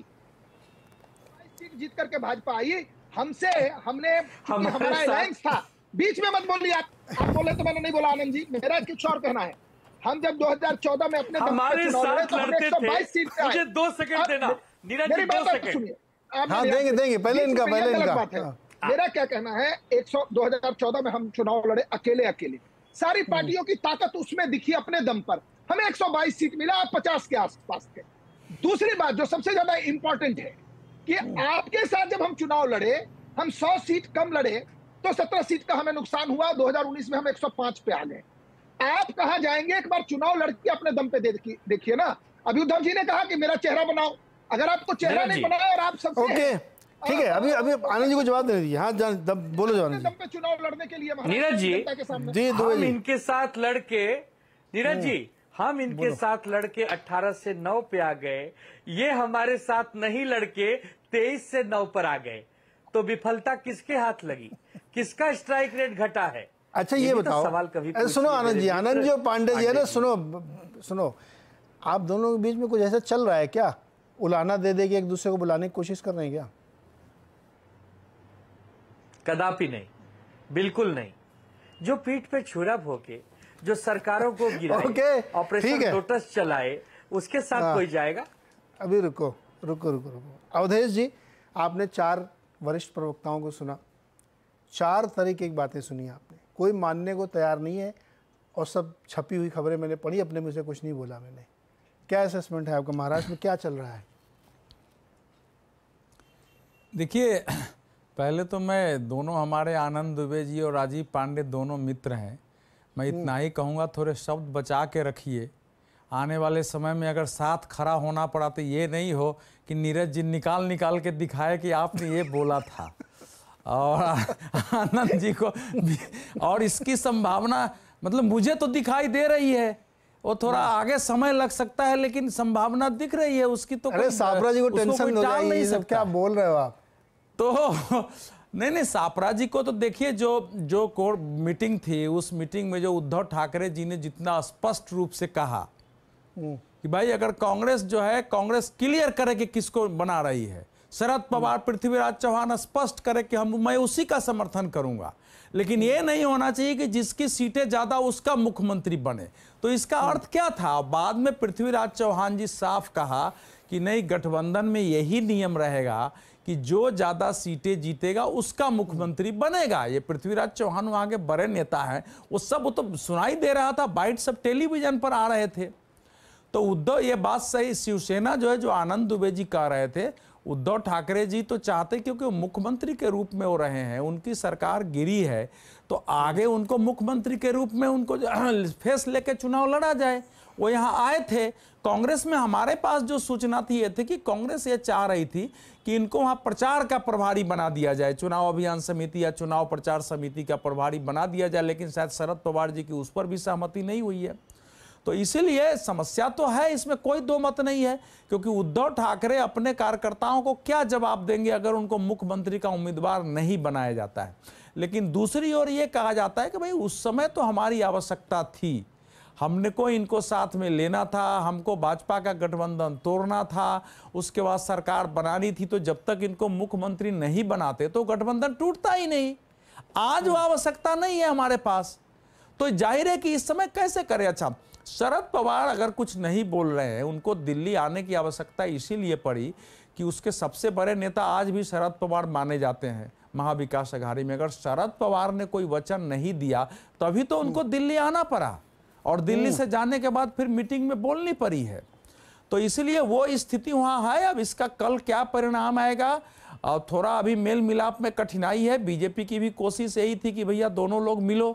सीट जीत करके भाजपा आई। हमने हमारा अलायंस था। बीच में मत बोलिए आप बोले तो मैंने नहीं बोला आनंद जी, मेरा कुछ और कहना है। हम जब 2014 में अपने हमारे साथ लड़ते थे, 122 सीट पे मुझे 2 सेकंड देना नीरज जी, 2 सेकंड सुनिए। हाँ देंगे पहले इनका बात है। मेरा क्या कहना है, 2014 में हम चुनाव लड़े अकेले। सारी पार्टियों की ताकत उसमें दिखी अपने दम पर। हमें 122 सीट मिला, आप 50 के आसपास थे। दूसरी बात जो सबसे ज्यादा इंपॉर्टेंट है कि आपके साथ जब हम चुनाव लड़े, हम 100 सीट कम लड़े तो 17 सीट का हमें नुकसान हुआ। 2019 में हम 105 पे आ गए। आप कहां जाएंगे? एक बार चुनाव लड़के अपने दम पे देखिए ना। अभी उद्धव जी ने कहा कि मेरा चेहरा बनाओ। अगर आपको चेहरा नहीं बनाया और आप सबसे ओके ठीक है, अभी आनंद जी को जवाब दे दीजिए। हाँ बोलो जवाब दम पे चुनाव लड़ने के लिए नीरज जी, हम इनके साथ लड़के, नीरज जी हम इनके साथ लड़के 18 से 9 पे आ गए, ये हमारे साथ नहीं लड़के 23 से 9 पर आ गए। तो विफलता किसके हाथ लगी? किसका स्ट्राइक रेट घटा है? अच्छा ये बताओ, तो सवाल कभी सुनो आनंद जी और पांडे जी है ना, सुनो आप दोनों के बीच में कुछ ऐसा चल रहा है क्या? उलाना दे दे के एक दूसरे को बुलाने की कोशिश कर रहे हैं क्या? कदापि नहीं, बिल्कुल नहीं। जो पीठ पे छुरा भोंके, जो सरकारों को गिराए, ऑपरेशन लोटस चलाए, उसके साथ कोई जाएगा? अभी रुको। अवधेश जी, आपने 4 वरिष्ठ प्रवक्ताओं को सुना, 4 तरीके की बातें सुनी आपने, कोई मानने को तैयार नहीं है और सब छपी हुई खबरें मैंने पढ़ी, अपने मुझे कुछ नहीं बोला मैंने। क्या असेसमेंट है आपका? महाराष्ट्र में क्या चल रहा है? देखिए, पहले तो मैं दोनों हमारे आनंद दुबे जी और राजीव पांडे दोनों मित्र हैं, मैं इतना ही कहूँगा थोड़े शब्द बचा के रखिए। आने वाले समय में अगर साथ खड़ा होना पड़ा तो ये नहीं हो कि नीरज जी निकाल के दिखाए कि आपने ये बोला था और आनंद जी को और इसकी संभावना मतलब मुझे तो दिखाई दे रही है, वो थोड़ा आगे समय लग सकता है लेकिन संभावना दिख रही है उसकी। तो अरे सापरा जी को टेंशन हो जाएगी, ये सब क्या बोल रहे हो आप? तो नहीं सापरा जी को तो देखिए, जो कोर मीटिंग थी उस मीटिंग में जो उद्धव ठाकरे जी ने जितना स्पष्ट रूप से कहा कि भाई अगर कांग्रेस जो है, कांग्रेस क्लियर करे कि किसको बना रही है, शरद पवार पृथ्वीराज चौहान स्पष्ट करे कि मैं उसी का समर्थन करूंगा, लेकिन ये नहीं होना चाहिए कि जिसकी सीटें ज्यादा उसका मुख्यमंत्री बने। तो इसका अर्थ क्या था? बाद में पृथ्वीराज चौहान जी साफ कहा कि नहीं, गठबंधन में यही नियम रहेगा कि जो ज्यादा सीटें जीतेगा उसका मुख्यमंत्री बनेगा। ये पृथ्वीराज चौहान वहां के बड़े नेता हैं, वो तो सुनाई दे रहा था, बाइट सब टेलीविजन पर आ रहे थे। तो उद्धव, ये बात सही, शिवसेना जो है, जो आनंद दुबे जी कह रहे थे, उद्धव ठाकरे जी तो चाहते, क्योंकि वो मुख्यमंत्री के रूप में हो रहे हैं, उनकी सरकार गिरी है, तो आगे उनको मुख्यमंत्री के रूप में उनको फेस लेके चुनाव लड़ा जाए। वो यहाँ आए थे। कांग्रेस में हमारे पास जो सूचना थी ये थी कि कांग्रेस ये चाह रही थी कि इनको वहाँ प्रचार का प्रभारी बना दिया जाए, चुनाव अभियान समिति या चुनाव प्रचार समिति का प्रभारी बना दिया जाए, लेकिन शायद शरद पवार जी की उस पर भी सहमति नहीं हुई है। तो इसीलिए समस्या तो है, इसमें कोई दो मत नहीं है, क्योंकि उद्धव ठाकरे अपने कार्यकर्ताओं को क्या जवाब देंगे अगर उनको मुख्यमंत्री का उम्मीदवार नहीं बनाया जाता है। लेकिन दूसरी ओर ये कहा जाता है कि भाई उस समय तो हमारी आवश्यकता थी, हमने को इनको साथ में लेना था, हमको भाजपा का गठबंधन तोड़ना था, उसके बाद सरकार बनानी थी, तो जब तक इनको मुख्यमंत्री नहीं बनाते तो गठबंधन टूटता ही नहीं। आज वो आवश्यकता नहीं है हमारे पास, तो जाहिर है कि इस समय कैसे करें। अच्छा, शरद पवार अगर कुछ नहीं बोल रहे हैं, उनको दिल्ली आने की आवश्यकता इसीलिए पड़ी कि उसके सबसे बड़े नेता आज भी शरद पवार माने जाते हैं महाविकास अघाड़ी में। अगर शरद पवार ने कोई वचन नहीं दिया तभी तो उनको दिल्ली आना पड़ा, और दिल्ली से जाने के बाद फिर मीटिंग में बोलनी पड़ी है। तो इसलिए वो स्थिति वहां है। अब इसका कल क्या परिणाम आएगा, और थोड़ा अभी मेल मिलाप में कठिनाई है। बीजेपी की भी कोशिश यही थी कि भैया दोनों लोग मिलो,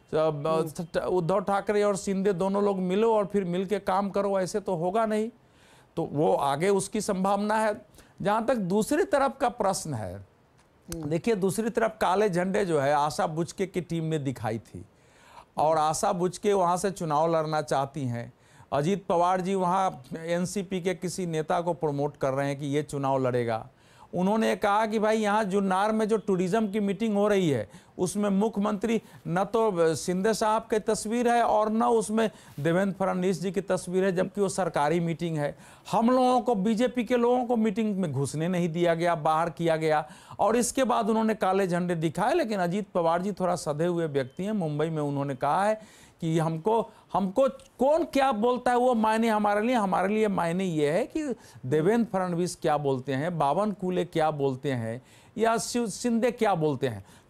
उद्धव ठाकरे और शिंदे दोनों लोग मिलो और फिर मिल के काम करो, ऐसे तो होगा नहीं। तो वो आगे उसकी संभावना है। जहां तक दूसरी तरफ का प्रश्न है, देखिए दूसरी तरफ काले झंडे जो है आशा बुचके की टीम ने दिखाई थी, और आशा बुचके वहां से चुनाव लड़ना चाहती हैं। अजीत पवार जी वहां एनसीपी के किसी नेता को प्रमोट कर रहे हैं कि ये चुनाव लड़ेगा। उन्होंने कहा कि भाई यहाँ जुन्नार में जो टूरिज्म की मीटिंग हो रही है उसमें मुख्यमंत्री न तो शिंदे साहब की तस्वीर है और न उसमें देवेंद्र फडणवीस जी की तस्वीर है, जबकि वो सरकारी मीटिंग है। हम लोगों को, बीजेपी के लोगों को मीटिंग में घुसने नहीं दिया गया, बाहर किया गया, और इसके बाद उन्होंने काले झंडे दिखाए। लेकिन अजीत पवार जी थोड़ा सधे हुए व्यक्ति हैं। मुंबई में उन्होंने कहा है कि हमको कौन क्या बोलता है वो मायने हमारे लिए मायने ये है कि देवेंद्र फडणवीस क्या बोलते हैं, बावन कुले क्या बोलते हैं, या शिंदे क्या बोलते हैं।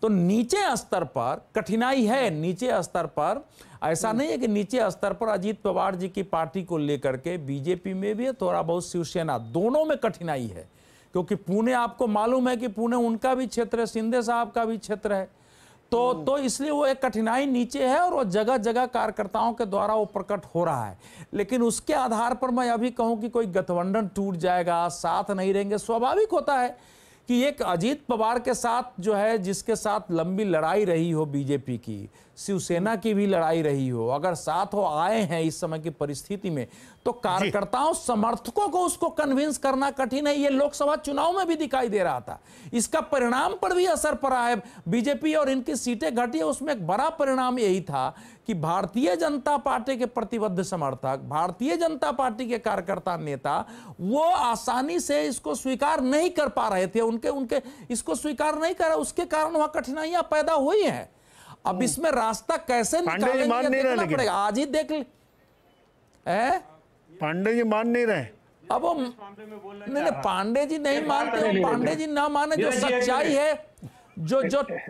तो नीचे स्तर पर कठिनाई है। नीचे स्तर पर ऐसा नहीं है कि नीचे स्तर पर अजीत पवार जी की पार्टी को लेकर के बीजेपी में भी है, थोड़ा बहुत शिवसेना, दोनों में कठिनाई है। क्योंकि पुणे आपको मालूम है कि पुणे उनका भी क्षेत्र है, शिंदे साहब का भी क्षेत्र है, तो इसलिए वो एक कठिनाई नीचे है और वो जगह जगह कार्यकर्ताओं के द्वारा वो प्रकट हो रहा है। लेकिन उसके आधार पर मैं अभी कहूं कि कोई गठबंधन टूट जाएगा, साथ नहीं रहेंगे, स्वाभाविक होता है कि एक अजीत पवार के साथ जो है, जिसके साथ लंबी लड़ाई रही हो बीजेपी की, शिवसेना की भी लड़ाई रही हो, अगर साथ हो आए हैं इस समय की परिस्थिति में, तो कार्यकर्ताओं समर्थकों को उसको कन्विंस करना कठिन है। ये लोकसभा चुनाव में भी दिखाई दे रहा था, इसका परिणाम पर भी असर पड़ा है। बीजेपी और इनकी सीटें घटी है, उसमें एक बड़ा परिणाम यही था कि भारतीय जनता पार्टी के प्रतिबद्ध समर्थक, भारतीय जनता पार्टी के कार्यकर्ता, नेता, वो आसानी से इसको स्वीकार नहीं कर पा रहे थे, उनके इसको स्वीकार नहीं कर रहे, उसके कारण वहां कठिनाइयां पैदा हुई हैं। अब इसमें रास्ता कैसे निकालेंगे देखना पड़ेगा। आज ही देख ले, पांडे जी मान नहीं रहे। अब वो नहीं, पांडे जी नहीं मानते, पांडे जी ना माने, जो सच्चाई है, जो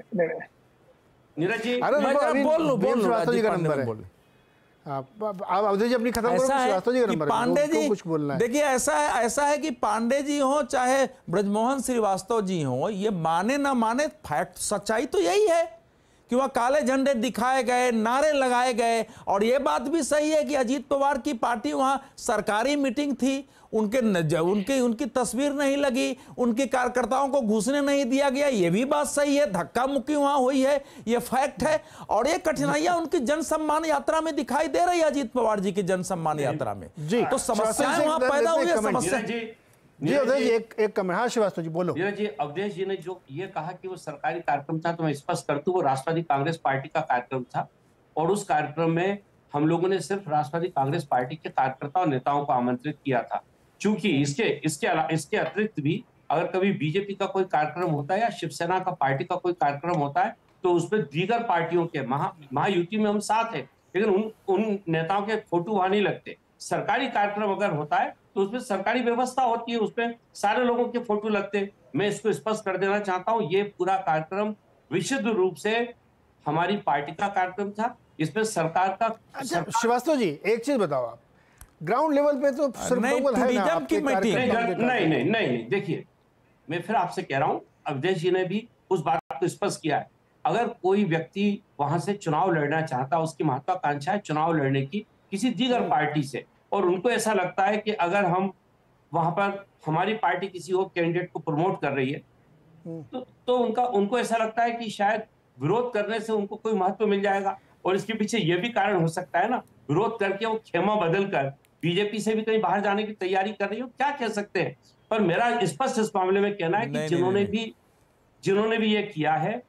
नीरज जी, अरे बोल श्रीवास्तव जी का नंबर है, आप अवधेश जी अपनी खत्म करो, श्रीवास्तव जी का नंबर है, पांडे जी कुछ बोलना है। देखिए ऐसा है कि पांडे जी हो चाहे ब्रजमोहन श्रीवास्तव जी हो, ये माने ना माने, फैक्ट सच्चाई तो यही है कि वह काले झंडे दिखाए गए, नारे लगाए गए। और यह बात भी सही है कि अजीत पवार की पार्टी वहां सरकारी मीटिंग थी, उनकी तस्वीर नहीं लगी, उनके कार्यकर्ताओं को घुसने नहीं दिया गया, ये भी बात सही है, धक्का मुक्की वहां हुई है, ये फैक्ट है। और ये कठिनाइयां उनकी जन सम्मान यात्रा में दिखाई दे रही है, अजीत पवार जी की जन सम्मान यात्रा में। तो समस्याएं वहां पैदा हुई है। समस्या जी अवधेश जी एक कमेंट। हाँ श्रीवास्तव जी बोलो। जी अवधेश जी ने जो ये कहा कि वो सरकारी कार्यक्रम था, तो मैं स्पष्ट कर दूं, वो राष्ट्रवादी कांग्रेस पार्टी का कार्यक्रम था। और उस कार्यक्रम में हम लोगों ने सिर्फ राष्ट्रवादी कांग्रेस पार्टी के कार्यकर्ताओं और नेताओं को आमंत्रित किया था। चूंकि इसके अतिरिक्त भी अगर कभी बीजेपी का कोई कार्यक्रम होता है या शिवसेना का पार्टी का कोई कार्यक्रम होता है, तो उसमें दीगर पार्टियों के महायुति में हम साथ हैं, लेकिन उन नेताओं के फोटो वहां नहीं लगते। सरकारी कार्यक्रम अगर होता है तो उसमें सरकारी व्यवस्था होती है, उसमें सारे लोगों के फोटो लगते। मैं इसको स्पष्ट कर देना चाहता हूं, ये पूरा कार्यक्रम विशुद्ध रूप से हमारी पार्टी का कार्यक्रम था, इसमें सरकार का। अच्छा श्रीवास्तव जी एक चीज बताओ, आप ग्राउंड लेवल पे तो सिर्फ है ना आपके नहीं, देखिए मैं फिर आपसे कह रहा हूं, अवधेश जी ने भी उस बात को स्पष्ट किया है। अगर कोई व्यक्ति वहां से चुनाव लड़ना चाहता है, उसकी महत्वाकांक्षा है चुनाव लड़ने की किसी दीगर पार्टी से, और उनको ऐसा लगता है कि अगर हम वहां पर हमारी पार्टी किसी और कैंडिडेट को प्रमोट कर रही है, तो उनको ऐसा लगता है कि शायद विरोध करने से उनको कोई महत्व मिल जाएगा। और इसके पीछे यह भी कारण हो सकता है ना, विरोध करके वो खेमा बदल कर बीजेपी से भी कहीं बाहर जाने की तैयारी कर रही हो, क्या कह सकते हैं। पर मेरा स्पष्ट इस मामले में कहना है कि जिन्होंने भी ये किया है,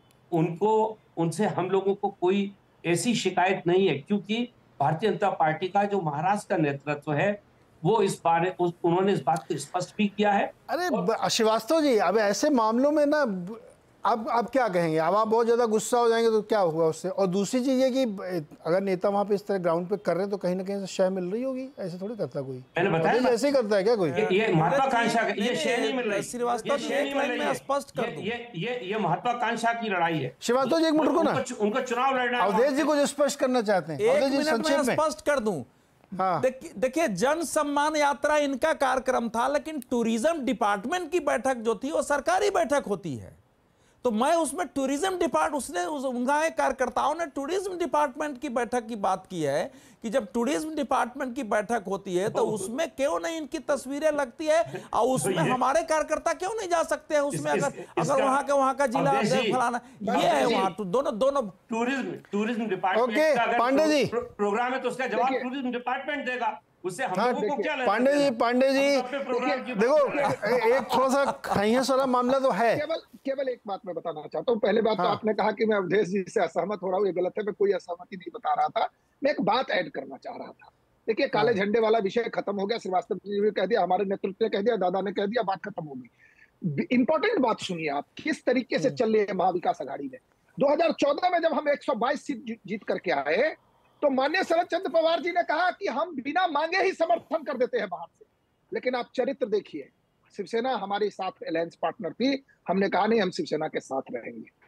उनसे हम लोगों को कोई ऐसी शिकायत नहीं है, क्योंकि भारतीय जनता पार्टी का जो महाराष्ट्र का नेतृत्व है, वो उन्होंने इस बात को स्पष्ट भी किया है। अरे श्रीवास्तव जी, अब ऐसे मामलों में ना अब क्या कहेंगे, अब आप बहुत ज्यादा गुस्सा हो जाएंगे तो क्या होगा उससे। और दूसरी चीज ये कि अगर नेता वहां पे इस तरह ग्राउंड पे कर रहे हैं तो कहीं ना कहीं से शय मिल रही होगी, ऐसे थोड़ी करता कोई। मैंने बताया ऐसे ही करता है क्या कोई? ये महत्वाकांक्षा, ये शय नहीं मिल रही। श्रीवास्तव जी एक लाइन में स्पष्ट कर दूं, ये महत्वाकांक्षा की लड़ाई है। श्रीवास्तव जी एक मिनट रुको ना, उनको चुनाव लड़ना। अवधेश जी कुछ स्पष्ट करना चाहते हैं, एक मिनट में स्पष्ट कर दूं। हाँ। देखिए जन सम्मान यात्रा इनका कार्यक्रम था, लेकिन टूरिज्म डिपार्टमेंट की बैठक जो थी वो सरकारी बैठक होती है। तो मैं उसमें टूरिज्म डिपार्टमेंट, उनके कार्यकर्ताओं ने टूरिज्म डिपार्टमेंट की बैठक की बात की है कि जब टूरिज्म डिपार्टमेंट की बैठक होती है तो उसमें क्यों नहीं इनकी तस्वीरें लगती है, और उसमें हमारे कार्यकर्ता क्यों नहीं जा सकते हैं उसमें, अगर वहां का जिला फलाना ये है, वहां दोनों tourism department Pandey ji programme है तो उसका जवाब टूरिज्म डिपार्टमेंट देगा, उससे हम लोगों को क्या पांडे जी देखो एक थोड़ा सा खैयस वाला मामला तो है। केवल एक बात मैं बताना चाहता हूँ। पहले बात तो आपने कहा कि मैं अवधेश जी से असहमत हो रहा हूँ, ये गलत है, मैं कोई असहमति नहीं बता रहा था, मैं एक बात ऐड करना चाह रहा था। देखिए काले झंडे वाला विषय खत्म हो गया, श्रीवास्तव जी ने कह दिया, हमारे नेतृत्व ने कह दिया, दादा ने कह दिया, बात खत्म हो गई। इंपॉर्टेंट बात सुनिए आप, किस तरीके से चल रही है महाविकास अघाड़ी में। 2014 में जब हम 122 सीट जीत करके आए तो माननीय शरद चंद्र पवार जी ने कहा कि हम बिना मांगे ही समर्थन कर देते हैं बाहर से। लेकिन आप चरित्र देखिए, शिवसेना हमारे साथ अलायंस पार्टनर थी, हमने कहा नहीं हम शिवसेना के साथ रहेंगे।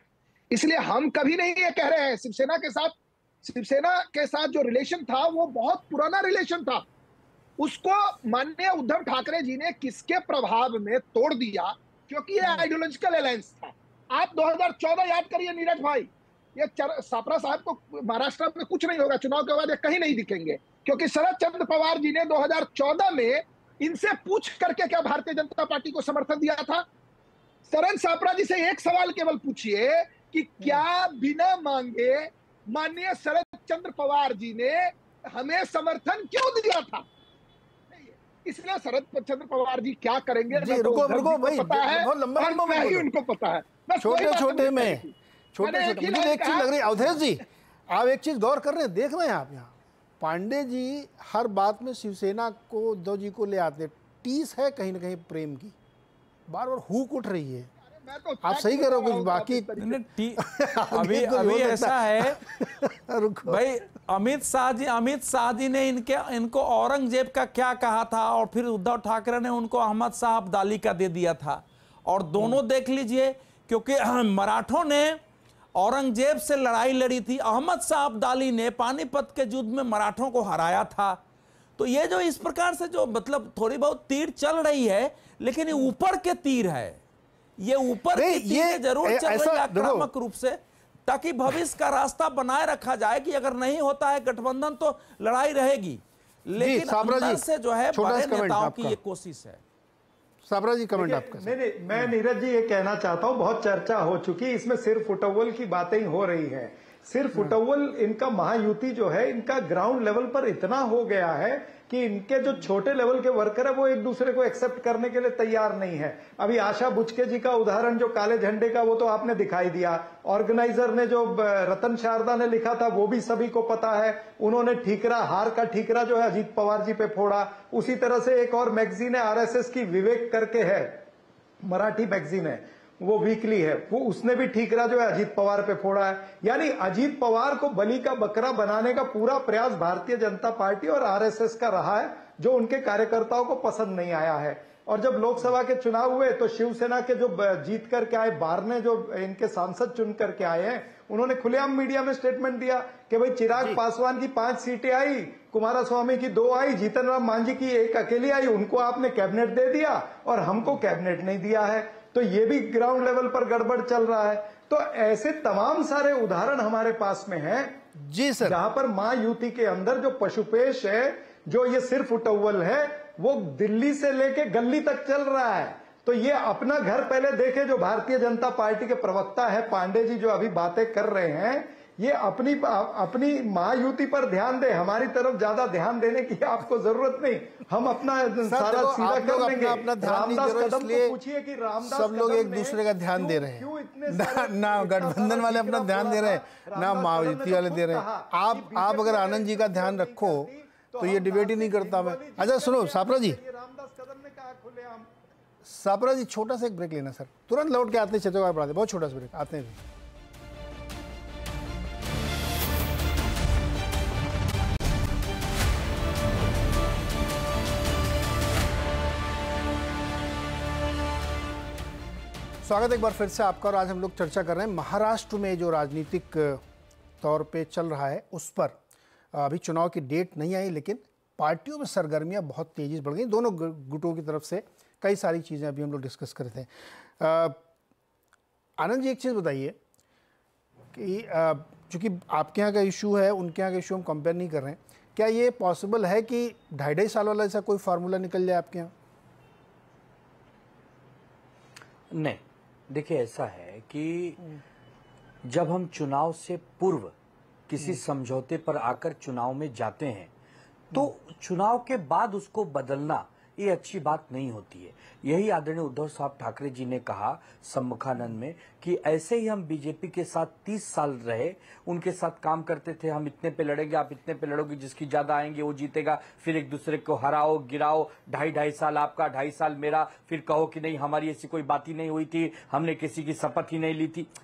इसलिए हम कभी नहीं ये कह रहे हैं शिवसेना के साथ जो रिलेशन था वो बहुत पुराना रिलेशन था, उसको माननीय उद्धव ठाकरे जी ने किसके प्रभाव में तोड़ दिया, क्योंकि ये आइडियोलॉजिकल अलायंस था। आप 2014 याद करिए नीरज भाई, ये सापरा साहब को महाराष्ट्र में कुछ नहीं होगा, चुनाव के बाद ये कहीं नहीं दिखेंगे, क्योंकि शरद चंद्र पवार जी ने 2014 में इनसे पूछ करके क्या भारतीय जनता पार्टी को समर्थन दिया था। सरन सापरा जी से एक सवाल केवल पूछिए कि क्या बिना मांगे माननीय शरद चंद्र पवार जी ने हमें समर्थन क्यों दिया था। इसलिए शरद चंद्र पवार जी क्या करेंगे जी, रुको भाई, पता है, बहुत लंबा और लंबा मैं ही उनको पता है। छोटे मुझे एक चीज लग रही है अवधेश जी, आप एक चीज गौर कर रहे हैं, देख रहे हैं आप यहाँ पांडे जी हर बात में शिवसेना को उद्धव जी को ले आते, टीस है कहीं ना कहीं प्रेम की, बार बार हुक उठ रही है। आप सही कह रहे हो, कुछ बाकी अभी ऐसा है भाई, अमित शाह जी ने इनको औरंगजेब का क्या कहा था, और फिर उद्धव ठाकरे ने उनको अहमद शाह अब्दाली का दे दिया था। और दोनों देख लीजिए, क्योंकि मराठों ने औरंगजेब से लड़ाई लड़ी थी, अहमद शाह अब्दाली ने पानीपत के युद्ध में मराठों को हराया था। तो ये जो इस प्रकार से जो मतलब थोड़ी बहुत तीर चल रही है, लेकिन ये ऊपर के तीर है, ये ऊपर की तीर जरूर चल रही है आक्रामक रूप से, ताकि भविष्य का रास्ता बनाए रखा जाए कि अगर नहीं होता है गठबंधन तो लड़ाई रहेगी, लेकिन अंदर से जो है बड़े नेताओं की ये कोशिश है। साबरा जी कमेंट आपका। नहीं, मैं नीरज जी ये कहना चाहता हूं, बहुत चर्चा हो चुकी, इसमें सिर्फ फुटअव्वल की बातें ही हो रही हैं। सिर्फ फुटअव्वल इनका महायुति जो है, इनका ग्राउंड लेवल पर इतना हो गया है कि इनके जो छोटे लेवल के वर्कर है वो एक दूसरे को एक्सेप्ट करने के लिए तैयार नहीं है। अभी आशा बुचके जी का उदाहरण जो काले झंडे का, वो तो आपने दिखाई दिया। ऑर्गेनाइजर ने जो रतन शारदा ने लिखा था वो भी सभी को पता है, उन्होंने ठीकरा, हार का ठीकरा जो है अजीत पवार जी पे फोड़ा। उसी तरह से एक और मैगजीन है आरएसएस की, विवेक करके है, मराठी मैगजीन है, वो वीकली है, वो उसने भी ठीकरा जो है अजीत पवार पे फोड़ा है। यानी अजीत पवार को बलि का बकरा बनाने का पूरा प्रयास भारतीय जनता पार्टी और आरएसएस का रहा है, जो उनके कार्यकर्ताओं को पसंद नहीं आया है। और जब लोकसभा के चुनाव हुए तो शिवसेना के जो जीत करके आए बारने, जो इनके सांसद चुन करके आए हैं, उन्होंने खुलेआम मीडिया में स्टेटमेंट दिया कि भाई चिराग पासवान की 5 सीटें आई, कुमारस्वामी की 2 आई, जीतन राम मांझी की 1 अकेली आई, उनको आपने कैबिनेट दे दिया और हमको कैबिनेट नहीं दिया है। तो ये भी ग्राउंड लेवल पर गड़बड़ चल रहा है। तो ऐसे तमाम सारे उदाहरण हमारे पास में हैं जी सर, जहां पर महायुति के अंदर जो पशुपेश है, जो ये सिर्फ उटव्वल है, वो दिल्ली से लेके गली तक चल रहा है। तो ये अपना घर पहले देखे। जो भारतीय जनता पार्टी के प्रवक्ता है पांडे जी, जो अभी बातें कर रहे हैं, ये अपनी महायुति पर ध्यान दे, हमारी तरफ ज्यादा ध्यान देने की आपको जरूरत नहीं। हम अपना सारा सीधा कर लेंगे। अपना ध्यान नहीं दे रहे, इसलिए पूछिए कि रामदास सब लोग एक दूसरे का ध्यान दे रहे हैं, ना गठबंधन वाले अपना ध्यान दे रहे हैं, ना महायुति वाले दे रहे हैं। आप अगर आनंद जी का ध्यान रखो तो ये डिबेट ही नहीं करता मैं। अच्छा सुनो सापरा जी, सापरा जी छोटा सा एक ब्रेक लेना सर, तुरंत लौट के आते हैं, चर्चा बढ़ाते, बहुत छोटा सा ब्रेक, आते हैं। स्वागत एक बार फिर से आपका। और आज हम लोग चर्चा कर रहे हैं महाराष्ट्र में जो राजनीतिक तौर पे चल रहा है उस पर। अभी चुनाव की डेट नहीं आई, लेकिन पार्टियों में सरगर्मियां बहुत तेजी से बढ़ गई, दोनों गुटों की तरफ से कई सारी चीज़ें अभी हम लोग डिस्कस कर रहे थे। आनंद जी एक चीज़ बताइए कि चूँकि आपके यहाँ का इशू है, उनके यहाँ का इशू हम कंपेयर नहीं कर रहे हैं, क्या ये पॉसिबल है कि 2.5 साल वाला ऐसा कोई फार्मूला निकल जाए आपके यहाँ? नहीं, देखिए ऐसा है कि जब हम चुनाव से पूर्व किसी समझौते पर आकर चुनाव में जाते हैं तो चुनाव के बाद उसको बदलना ये अच्छी बात नहीं होती है। यही आदरणीय उद्धव साहब ठाकरे जी ने कहा सम्मुखानंद में कि ऐसे ही हम बीजेपी के साथ 30 साल रहे, उनके साथ काम करते थे, हम इतने पे लड़ेंगे, आप इतने पे लड़ोगे, जिसकी ज्यादा आएंगे वो जीतेगा, फिर एक दूसरे को हराओ गिराओ, 2.5 साल आपका 2.5 साल मेरा, फिर कहो कि नहीं हमारी ऐसी कोई बात ही नहीं हुई थी, हमने किसी की शपथ ही नहीं ली थी।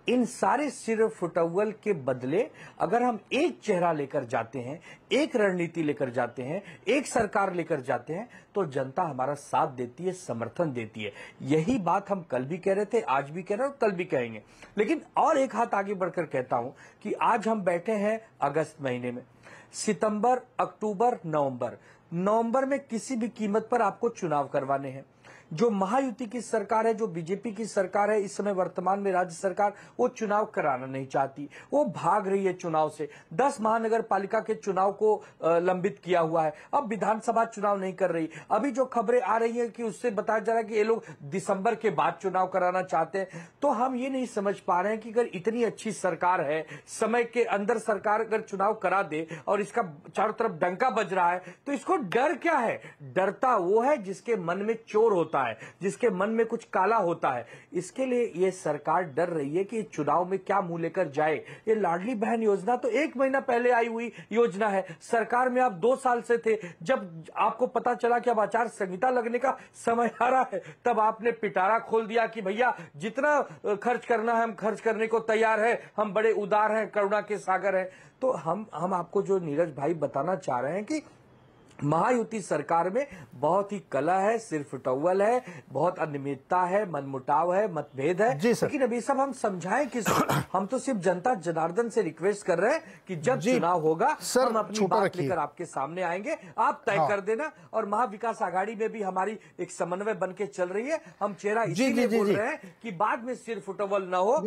इन सारे सिर फुटअव्वल के बदले अगर हम एक चेहरा लेकर जाते हैं, एक रणनीति लेकर जाते हैं, एक सरकार लेकर जाते हैं, तो जनता हमारा साथ देती है, समर्थन देती है। यही बात हम कल भी कह रहे थे, आज भी कह रहे हैं और कल भी कहेंगे। लेकिन और एक हाथ आगे बढ़कर कहता हूं कि आज हम बैठे हैं अगस्त महीने में, सितंबर, अक्टूबर, नवंबर में किसी भी कीमत पर आपको चुनाव करवाने हैं। जो महायुति की सरकार है, जो बीजेपी की सरकार है इस समय वर्तमान में राज्य सरकार, वो चुनाव कराना नहीं चाहती, वो भाग रही है चुनाव से। 10 महानगर पालिका के चुनाव को लंबित किया हुआ है, अब विधानसभा चुनाव नहीं कर रही। अभी जो खबरें आ रही है कि उससे बताया जा रहा है कि ये लोग दिसंबर के बाद चुनाव कराना चाहते हैं। तो हम ये नहीं समझ पा रहे हैं कि अगर इतनी अच्छी सरकार है, समय के अंदर सरकार अगर चुनाव करा दे और इसका चारों तरफ डंका बज रहा है, तो इसको डर क्या है? डरता वो है जिसके मन में चोर होता है, जिसके मन में कुछ काला होता है। इसके लिए ये सरकार डर रही है कि चुनाव में क्या मुंह लेकर जाए। ये लाडली बहन योजना तो 1 महीना पहले आई हुई योजना है। सरकार में आप 2 साल से थे। जब आपको पता चला कि अब आचार संहिता लगने का समय आ रहा है, तब आपने पिटारा खोल दिया कि भैया जितना खर्च करना है हम खर्च करने को तैयार है, हम बड़े उदार हैं, करुणा के सागर हैं। तो हम आपको जो नीरज भाई बताना चाह रहे हैं कि महायुति सरकार में बहुत ही कला है, सिर्फ टॉवल है, बहुत अनियमितता है, मनमुटाव है, मतभेद है। लेकिन अभी सब हम समझाएं किसको? हम तो सिर्फ जनता जनार्दन से रिक्वेस्ट कर रहे हैं कि जब चुनाव होगा हम अपनी बात लेकर आपके सामने आएंगे, आप तय कर देना। और महाविकास आघाड़ी में भी हमारी एक समन्वय बन के चल रही है। हम चेहरा इसीलिए बोल रहे हैं कि बाद में सिर्फ टॉवल न हो,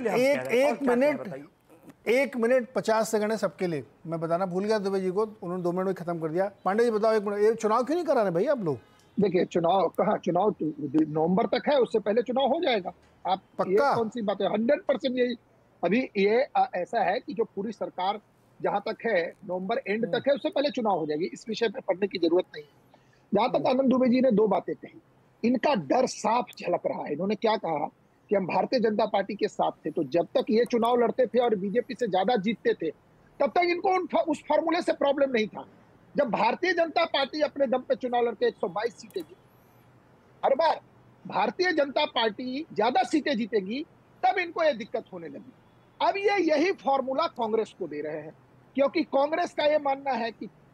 इसीलिए 1 मिनट 50 सेकंड है सबके लिए। मैं बताना भूल गया दुबे जी को, उन्होंने 2 मिनट में खत्म कर दिया। पांडे जी बताओ 1 मिनट, ये चुनाव क्यों नहीं करा रहे भाई आप लोग? देखिए चुनाव कहाँ, चुनाव नवंबर तक है, उससे पहले चुनाव हो जाएगा। आप पक्का? ये कौन सी बात है? 100% यही। अभी ये ऐसा है कि जो पूरी सरकार जहां तक है नवंबर एंड तक है, उससे पहले चुनाव हो जाएगी। इस विषय पे पढ़ने की जरूरत नहीं है। जहां तक आनंद दुबे जी ने 2 बातें कही, इनका डर साफ झलक रहा है। इन्होंने क्या कहा कि हम भारतीय जनता पार्टी के साथ थे, तो जब तक ये चुनाव लड़ते थे और बीजेपी से ज्यादा जीतते थे, तब तक इनको उस फॉर्मूले से प्रॉब्लम नहीं था। जब भारतीय जनता पार्टी अपने दम पे चुनाव लड़के 122 सीटें जीती, हर बार भारतीय जनता पार्टी ज्यादा सीटें जीतेगी, तब इनको ये दिक्कत होने लगी। अब ये यही फॉर्मूला कांग्रेस को दे रहे हैं, क्योंकि कांग्रेस का ये मानना है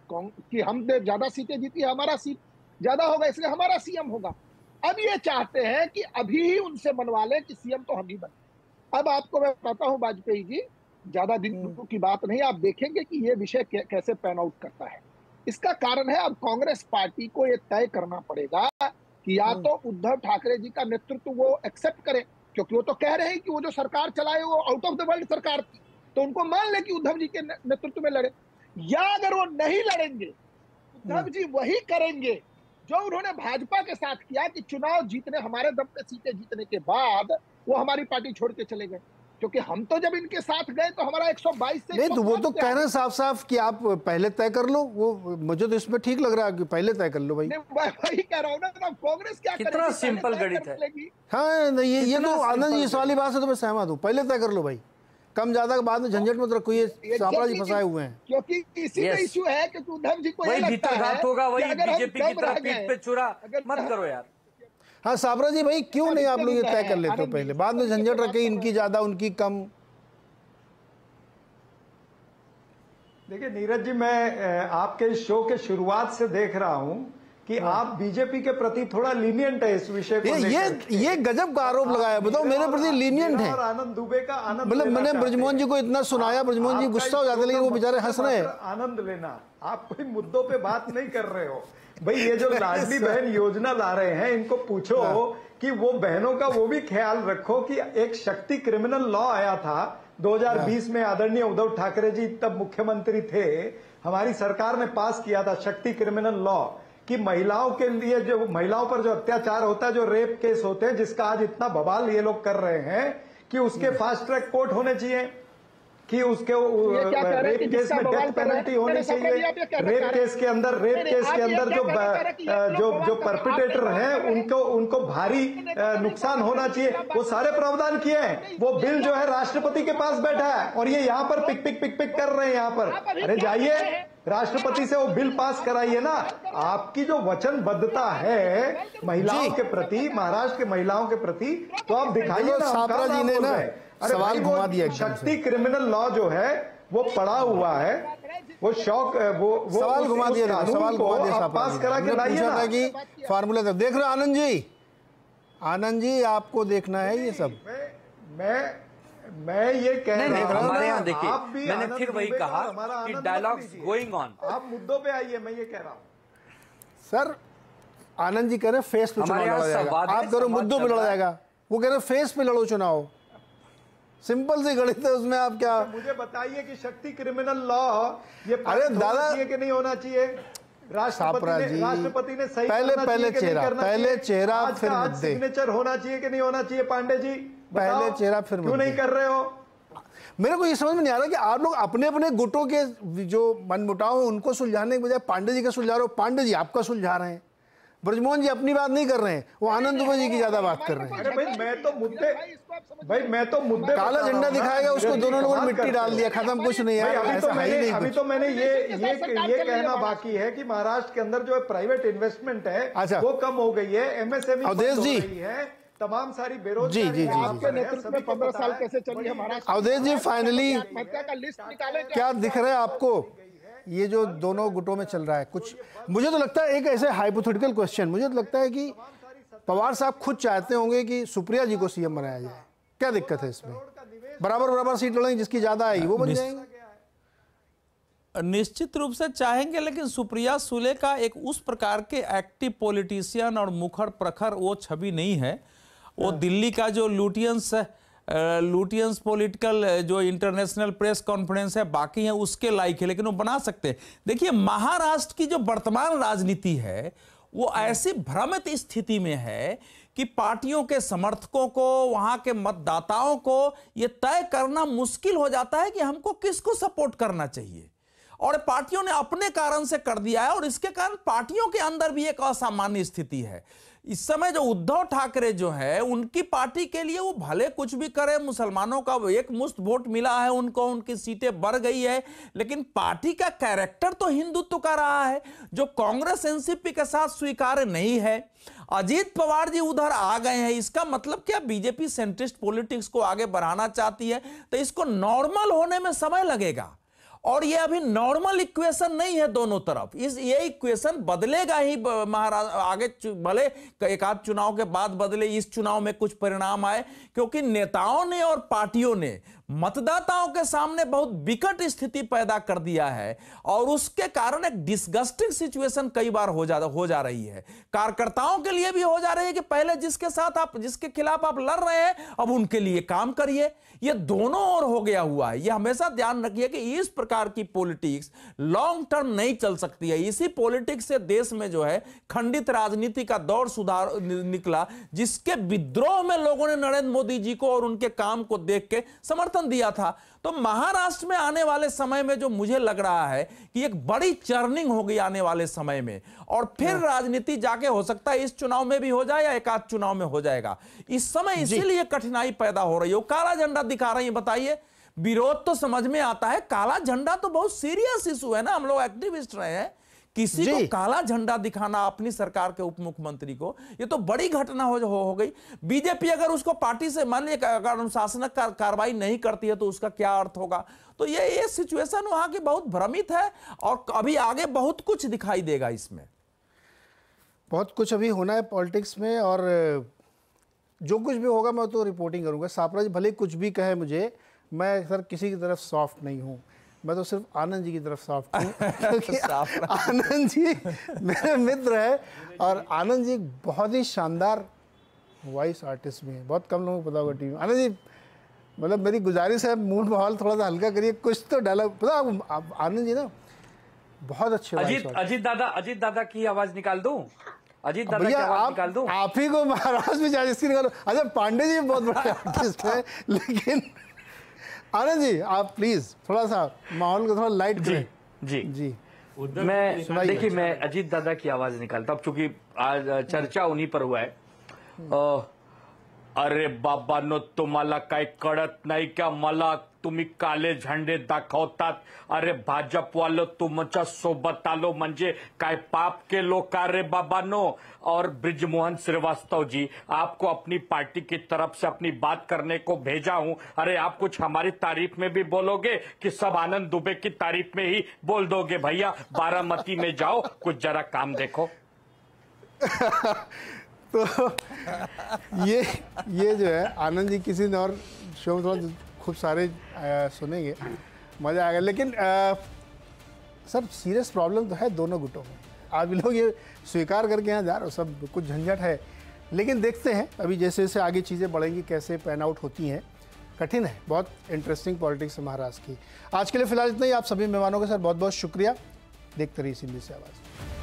कि हम ज्यादा सीटें जीती, हमारा सीट ज्यादा होगा, इसलिए हमारा सीएम होगा। अब ये चाहते हैं कि अभी ही उनसे मनवा लें कि सीएम तो हम ही बने। अब आपको मैं बताता हूं वाजपेयी जी, ज्यादा दिन की बात नहीं, आप देखेंगे कि ये विषय कैसे पैन आउट करता है। इसका कारण है अब कांग्रेस पार्टी को ये तय करना पड़ेगा कि या तो उद्धव ठाकरे जी का नेतृत्व वो एक्सेप्ट करें, क्योंकि वो तो कह रहे हैं कि वो जो सरकार चलाए वो आउट ऑफ द वर्ल्ड सरकार थी, तो उनको मान ले कि उद्धव जी के नेतृत्व में लड़े। या अगर वो नहीं लड़ेंगे, उद्धव जी वही करेंगे जो उन्होंने भाजपा के साथ किया कि चुनाव जीतने, हमारे दम पे सीटें जीतने के बाद वो हमारी पार्टी छोड़ के चले गए। क्योंकि हम तो जब इनके साथ गए तो हमारा 122 से नहीं, तो वो तो कह रहे हैं साफ साफ कि आप पहले तय कर लो। वो मुझे तो इसमें ठीक लग रहा है कि पहले तय कर लो भाई। वही कह रहा हूँ ना, कांग्रेस क्या करेगी? कितना सिंपल गणित है। हाँ, ये तो आनंद जी इस वाली बात से तो मैं सहमत हूँ, पहले तय कर लो भाई, कम ज्यादा के बाद में झंझट मत रखो। ये सापड़ा जी फंसाए हुए हैं, क्योंकि इसी में इश्यू है कि उद्धव जी को वही भीतरघात होगा, वही बीजेपी की तरफ पीठ पे छुरा मत करो यार। हाँ सापड़ा जी भाई, क्यों नहीं आप लोग ये तय कर लेते हो पहले, बाद में झंझट रखे, इनकी ज्यादा उनकी कम। देखिए नीरज जी, मैं आपके शो के शुरुआत से देख रहा हूं कि आप बीजेपी के प्रति थोड़ा लीनियंट है इस विषय को। ये गजब का आरोप लगाया, बताओ मेरे प्रति लीनियंट है। और आनंद दुबे का आनंद, मतलब मैंने ब्रजमोहन जी को इतना सुनाया, ब्रजमोहन जी गुस्सा हो जाते, लेकिन वो बेचारे हंस रहे हैं। आनंद लेना, आप कोई मुद्दों पे बात नहीं कर रहे हो भाई। ये जो लाडली बहन योजना ला रहे हैं, इनको पूछो कि वो बहनों का वो भी ख्याल रखो कि एक शक्ति क्रिमिनल लॉ आया था 2020 में, आदरणीय उद्धव ठाकरे जी तब मुख्यमंत्री थे, हमारी सरकार ने पास किया था शक्ति क्रिमिनल लॉ, कि महिलाओं के लिए, जो महिलाओं पर जो अत्याचार होता है, जो रेप केस होते हैं, जिसका आज इतना बवाल ये लोग कर रहे हैं, कि उसके फास्ट ट्रैक कोर्ट होने चाहिए, कि उसके रेप केस में डेथ पेनल्टी होनी चाहिए। रेप केस के अंदर जो परपिटेटर हैं उनको भारी नुकसान होना चाहिए, वो सारे प्रावधान किए हैं। वो बिल जो है राष्ट्रपति के पास बैठा है और ये यहाँ पर पिक कर रहे हैं यहाँ पर। अरे जाइए राष्ट्रपति से वो बिल पास कराइए ना। आपकी जो वचनबद्धता है महिलाओं के प्रति, महाराष्ट्र के महिलाओं के प्रति, तो आप दिखाइए ना। सापड़ा जी ने ना सवाल घुमा दिया एकदम से। शक्ति क्रिमिनल लॉ जो है वो पड़ा हुआ है, वो शौक वो सवाल घुमा दिया था, सवाल घुमा दिया पास करा के लाइए ना कि फार्मूला तक देख रहे हो। आनंद जी आपको देखना है ये सब। मैं ये कह रहा हूं, हमारे यहाँ देखिए, मैंने फिर वही कहा कि डायलॉग्स गोइंग ऑन। आप मुद्दों पे आइए, मैं ये कह रहा हूं। सर आनंद जी कह रहे हैं फेस पे चुनाव लड़ा जाएगा, आप कह रहे हो मुद्दों पे लड़ा जाएगा, वो कह रहे हैं फेस पे लड़ो चुनाव। सिंपल सी गणित है उसमें, आप क्या मुझे बताइए कि शक्ति क्रिमिनल लॉ ये अरे दादा कि नहीं होना चाहिए? राष्ट्रपति ने सही पहले चेहरा फिर मुद्दे, सिग्नेचर होना चाहिए कि नहीं होना चाहिए? पांडे जी पहले चेहरा फिर क्यों नहीं कर रहे हो? मेरे को ये समझ में नहीं आ रहा कि आप लोग अपने अपने गुटों के जो मनमुटाव उनको सुलझाने के बजाय पांडे जी का सुलझा रहे हो। पांडे जी आपका सुलझा रहे हैं, ब्रजमोहन जी अपनी बात नहीं कर रहे हैं, वो आनंद दुबे जी की ज्यादा बात कर रहे हैं। अरे भाई मैं तो मुद्दे काला झंडा दिखाएगा उसको दोनों लोगों ने मिट्टी डाल दिया, खत्म, कुछ नहीं है। अभी तो मैंने ये कहना बाकी है कि महाराष्ट्र के अंदर जो प्राइवेट इन्वेस्टमेंट है वो कम हो गई है, एमएसएमई अवधेश जी है, तमाम सारी बेरोजगारी आपके नेतृत्व में 15 साल कैसे चली है महाराष्ट्र? अवधेश जी फाइनली आत्महत्या का लिस्ट निकाले क्या दिख रहा है आपको ये जो दोनों गुटों में चल रहा है? कुछ मुझे तो लगता है एक ऐसे हाइपोथेटिकल क्वेश्चन, मुझे तो लगता है कि पवार साहब खुद चाहते होंगे कि सुप्रिया जी को सीएम बनाया जाए। क्या दिक्कत है इसमें? बराबर सीट लड़ेंगे, जिसकी ज्यादा आई वो बन जाएंगे। निश्चित रूप से चाहेंगे, लेकिन सुप्रिया सुले का एक उस प्रकार के एक्टिव पॉलिटिशियन और मुखर प्रखर वो छवि नहीं है। वो दिल्ली का जो लुटियंस पॉलिटिकल जो इंटरनेशनल प्रेस कॉन्फ्रेंस है बाकी है उसके लायक है, लेकिन वो बना सकते हैं। देखिए महाराष्ट्र की जो वर्तमान राजनीति है वो ऐसी भ्रमित स्थिति में है कि पार्टियों के समर्थकों को, वहां के मतदाताओं को ये तय करना मुश्किल हो जाता है कि हमको किसको सपोर्ट करना चाहिए, और पार्टियों ने अपने कारण से कर दिया है, और इसके कारण पार्टियों के अंदर भी एक असामान्य स्थिति है। इस समय जो उद्धव ठाकरे जो है उनकी पार्टी के लिए वो भले कुछ भी करे, मुसलमानों का एक मुश्त वोट मिला है उनको, उनकी सीटें बढ़ गई है, लेकिन पार्टी का कैरेक्टर तो हिंदुत्व का रहा है जो कांग्रेस एनसीपी के साथ स्वीकार्य नहीं है। अजीत पवार जी उधर आ गए हैं, इसका मतलब क्या बीजेपी सेंट्रिस्ट पॉलिटिक्स को आगे बढ़ाना चाहती है, तो इसको नॉर्मल होने में समय लगेगा, और ये अभी नॉर्मल इक्वेशन नहीं है दोनों तरफ। ये इक्वेशन बदलेगा ही महाराष्ट्र आगे, भले एक आध चुनाव के बाद बदले, इस चुनाव में कुछ परिणाम आए, क्योंकि नेताओं ने और पार्टियों ने मतदाताओं के सामने बहुत विकट स्थिति पैदा कर दिया है, और उसके कारण एक डिस्गस्टिंग सिचुएशन कई बार हो जा रही है। कार्यकर्ताओं के लिए भी हो जा रही है कि पहले जिसके खिलाफ आप लड़ रहे हैं अब उनके लिए काम करिए। ये दोनों ओर हो गया हुआ है। ये हमेशा ध्यान रखिए कि इस प्रकार की पॉलिटिक्स लॉन्ग टर्म नहीं चल सकती है। इसी पॉलिटिक्स से देश में जो है खंडित राजनीति का दौर सुधार निकला, जिसके विद्रोह में लोगों ने नरेंद्र मोदी जी को और उनके काम को देख के समर्थन दिया था। तो महाराष्ट्र में आने वाले समय में जो मुझे लग रहा है कि एक बड़ी चर्निंग होगी आने वाले समय में, और फिर राजनीति जाके हो सकता है इस चुनाव में भी हो जाए या एक आध चुनाव में हो जाएगा। इस समय इसीलिए कठिनाई पैदा हो रही है। काला झंडा दिखा रही है, बताइए, विरोध तो समझ में आता है, काला झंडा तो बहुत सीरियस इशू है ना, हम लोग एक्टिविस्ट रहे हैं, किसी को काला झंडा दिखाना अपनी सरकार के उप मुख्यमंत्री को, ये तो बड़ी घटना हो गई। बीजेपी अगर उसको पार्टी से मान लीजिए अगर अनुशासनिक कार्रवाई नहीं करती है तो उसका क्या अर्थ होगा। तो ये सिचुएशन वहां की बहुत भ्रमित है, और अभी आगे बहुत कुछ दिखाई देगा। इसमें बहुत कुछ अभी होना है पॉलिटिक्स में, और जो कुछ भी होगा मैं तो रिपोर्टिंग करूंगा। सापरा जी भले कुछ भी कहे मुझे, मैं सर किसी की तरफ सॉफ्ट नहीं हूं, मैं तो सिर्फ आनंद जी की तरफ सॉफ्ट हूँ क्योंकि आनंद जी मेरे मित्र है, और आनंद जी बहुत ही शानदार वॉइस आर्टिस्ट भी है, बहुत कम लोगों को पता होगा टीवी। आनंद जी मतलब मेरी गुजारिश है, मूड माहौल थोड़ा सा हल्का करिए, कुछ तो डायलॉग पता। आनंद जी ना बहुत अच्छे। अजीत दादा की आवाज निकाल दूं? अजीत दादा की आवाज निकाल दूं? आप ही को महाराष्ट्र में जाए इसकी निकालो। अच्छा पांडे जी बहुत बड़े आर्टिस्ट है, लेकिन आनंद जी आप प्लीज थोड़ा सा माहौल को थोड़ा लाइट करें। जी मैं देखिए, मैं अजीत दादा की आवाज निकालता हूं, चूंकि आज चर्चा उन्हीं पर हुआ है। अरे बाबांनो, तुम्हाला काही कळत नाही का? मला तुम्ही काले झंडे दाखवतात. अरे भाजपवालं तुमच्या सोबत आलो म्हणजे काय पाप केलो का रे बाबानो. और ब्रिजमोहन श्रीवास्तव जी, आपको अपनी पार्टी की तरफ से अपनी बात करने को भेजा हूं. अरे आप कुछ हमारी तारीफ में भी बोलोगे कि सब आनंद दुबे की तारीफ में ही बोल दोगे. भैया बारामती में जाओ, कुछ जरा काम देखो. तो ये जो है आनंद जी किसी ने और शो में थोड़ा खूब सारे सुनेंगे, मजा आएगा. लेकिन सर सीरियस प्रॉब्लम तो है दोनों गुटों में. आप लोग ये स्वीकार करके यहाँ जा रहे हो, सब कुछ झंझट है. लेकिन देखते हैं अभी जैसे जैसे आगे चीज़ें बढ़ेंगी कैसे पैन आउट होती हैं. कठिन है, बहुत इंटरेस्टिंग पॉलिटिक्स है महाराष्ट्र की. आज के लिए फिलहाल इतना ही. आप सभी मेहमानों के साथ बहुत बहुत शुक्रिया. देखते रहिए सिंधी से आवाज़.